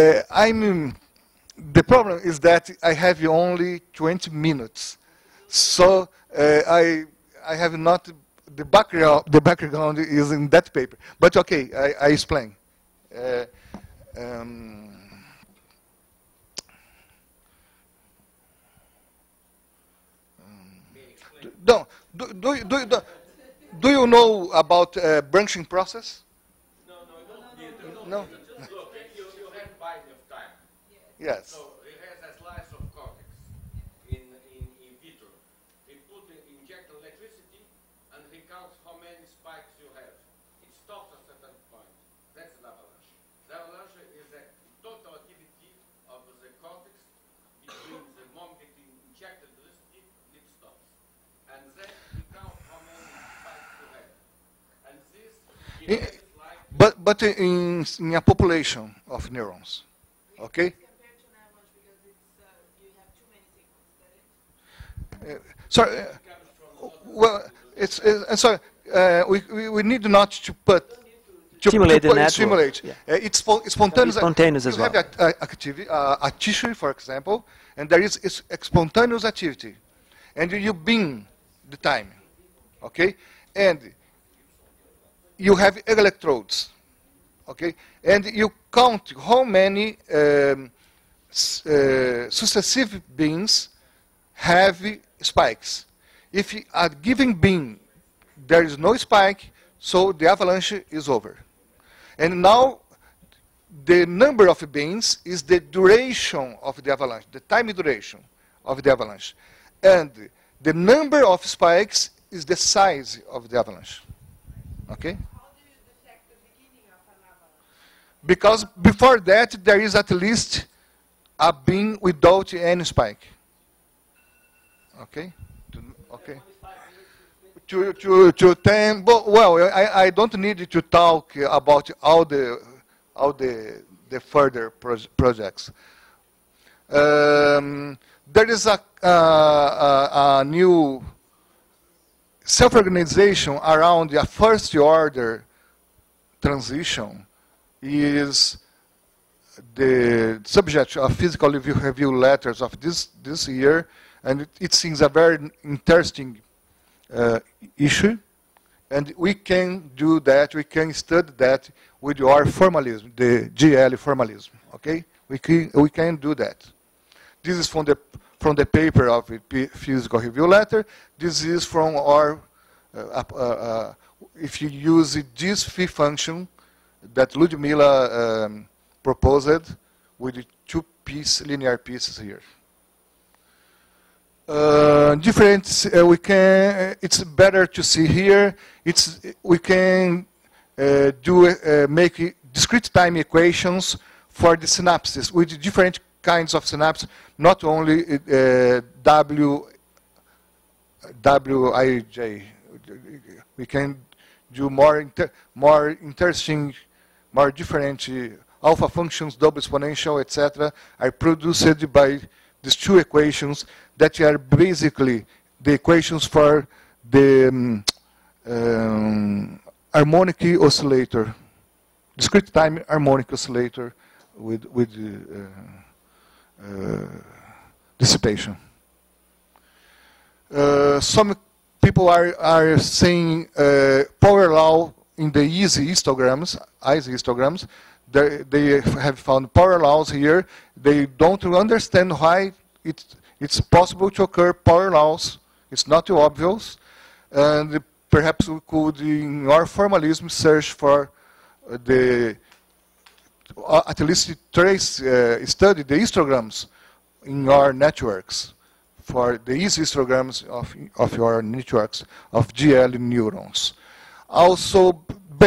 The problem is that I have only 20 minutes, so I have not the background. The background is in that paper. But okay, I explain. Do you know about branching process? No. Just look, you have binding of time. Yes. So it has a slice of cortex in vitro. He inject electricity and he counts how many spikes you have. It stops at a certain point. That's an avalanche. The avalanche is the total activity of the cortex between the moment it injects electricity and it stops. And then he counts how many spikes you have. And this behaves like... But in a population of neurons, okay? Sorry. Well, sorry. We need not to put Simulate the network. Simulate. Yeah. It's spontaneous. Spontaneous as well. You have activity, a tissue, for example, and there is spontaneous activity, and you bin the time, okay? And you have electrodes, okay? And you count how many successive bins have spikes. If a given bin there is no spike, so the avalanche is over. And now the number of bins is the duration of the avalanche, the time duration of the avalanche. And the number of spikes is the size of the avalanche. Okay? Because before that, there is at least a bin without any spike. Okay? Okay. To 10, but, well, I don't need to talk about all the further projects. There is a new self-organization around a first order transition is the subject of physical review letters of this year, and it seems a very interesting issue, and we can do that, we can study that with your formalism, the GL formalism, okay? We can do that. This is from the paper of the physical review letter. This is from our, if you use this phi function that Ludmila proposed with the two linear pieces here. We can. It's better to see here. We can make discrete time equations for the synapses with different kinds of synapses, not only Wij. We can do more interesting, more different alpha functions, double exponential, etc. are produced by these two equations that are basically the equations for the harmonic oscillator, discrete time harmonic oscillator with dissipation. Some people are saying power law in the easy histograms. They have found power laws here. They don't understand why it's possible to occur power laws. It's not too obvious. And perhaps we could, in our formalism, search for at least study the histograms in our networks, for the easy histograms of your networks of GL neurons. Also,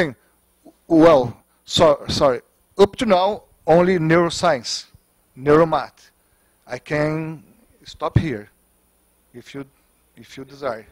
sorry, up to now, only neuroscience, NeuroMat. I can stop here if you desire.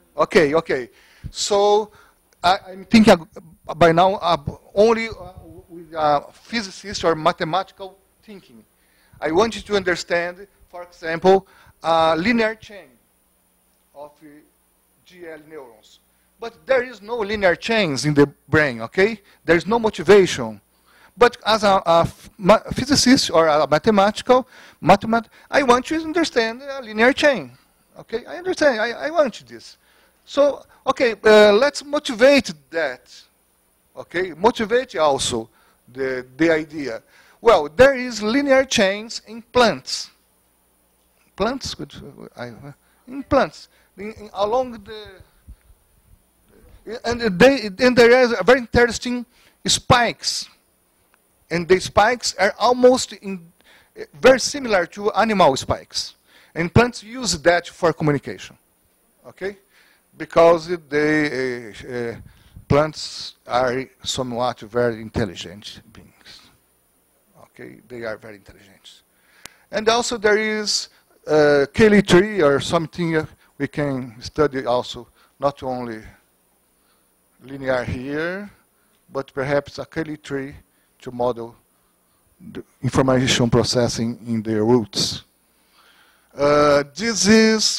Okay. So I'm thinking by now only with a physicist or mathematical thinking. I want you to understand, for example, a linear chain of GL neurons. But there is no linear chains in the brain, okay? There is no motivation. But as a physicist or a mathemat, I want you to understand a linear chain. Okay, I understand, I want this. So, okay, let's motivate that. Okay, motivate also the idea. Well, there is linear chains in plants. Plants, in plants, along and there is a very interesting spikes. And the spikes are almost very similar to animal spikes. And plants use that for communication, okay? Because plants are somewhat very intelligent beings, okay? They are very intelligent. And also there is Kelly tree or something we can study also, not only linear here, but perhaps a Kelly tree to model the information processing in the roots. This is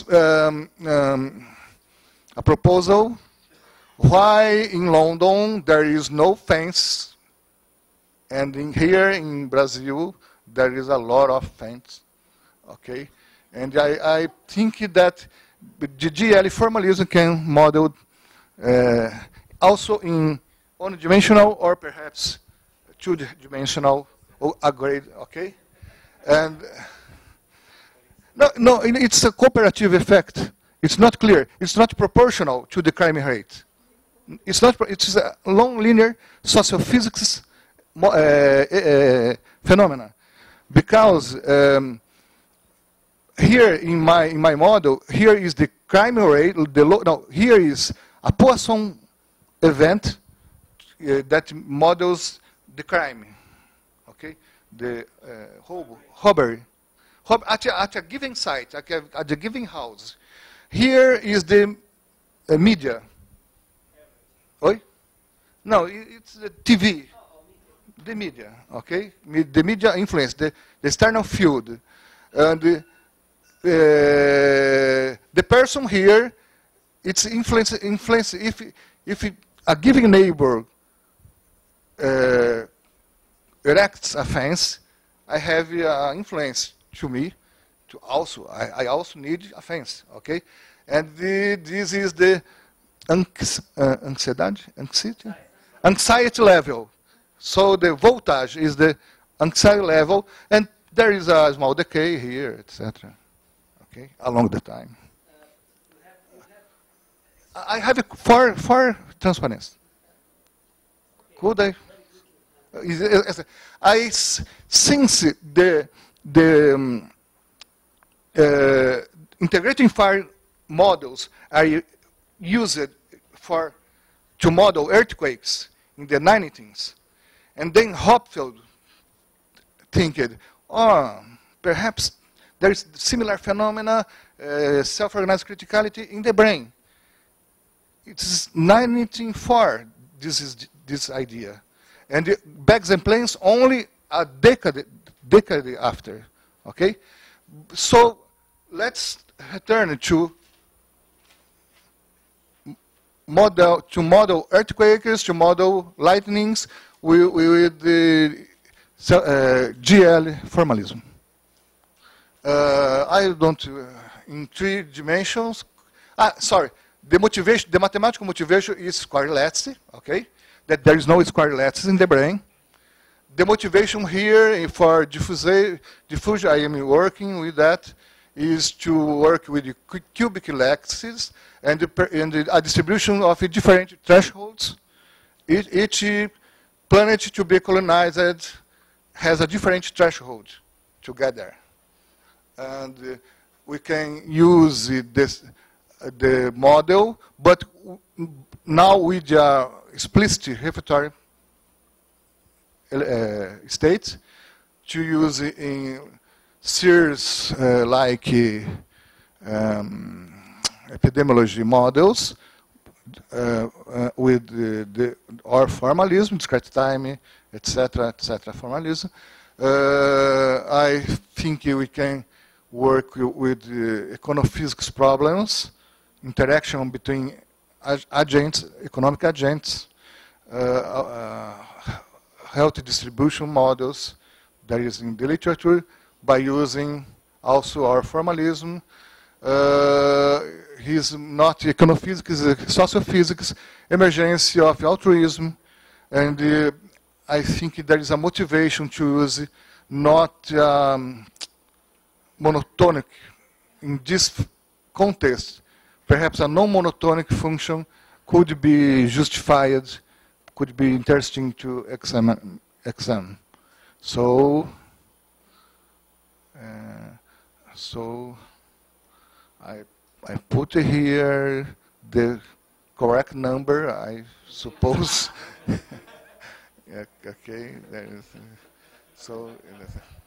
a proposal. Why in London there is no fence, and here in Brazil there is a lot of fence. Okay, and I think that the GL formalism can model also in one-dimensional or perhaps two-dimensional grade. Okay, and no, it's a cooperative effect. It's not clear. It's not proportional to the crime rate. It's not. It's a long linear sociophysics phenomena, because here in my model, here is the crime rate. Here is a Poisson event that models the crime. Okay, the robbery. At a given site, at a given house. Here is the media. Oi? No, it's the TV. The media, okay? The media influence, the external field. And the person here, it's influence if a given neighbor erects a fence, I have influence to me. I also need a fence, okay? And this is the anxiety level. So the voltage is the anxiety level, and there is a small decay here, etc. Okay, along the time. I have four transparency. Could I? Since the integrating fire models are used to model earthquakes in the 1990s, and then Hopfield think perhaps there is similar phenomena, self-organized criticality in the brain. It's 1904. This idea, and bags and planes only a decade after. Okay, so let's return to model earthquakes, to model lightnings with the GL formalism. I don't in 3 dimensions. Sorry, the motivation, the mathematical motivation is square lattice. Okay, that there is no square lattice in the brain. The motivation here for diffusion, I am working with that, is to work with the cubic lattices and a distribution of different thresholds. Each planet to be colonized has a different threshold together. And we can use the model, but now with the explicit refractory states to use in series like epidemiology models with our formalism, discrete time, etc., etc. formalism. I think we can work with econophysics problems, interaction between agents, economic agents, health distribution models that is in the literature by using also our formalism. He's not econophysics, he's sociophysics, emergence of altruism, and I think there is a motivation to use not monotonic in this context. Perhaps a non-monotonic function could be justified, could be interesting to examine. So I put here the correct number, I suppose. Yeah, okay. So.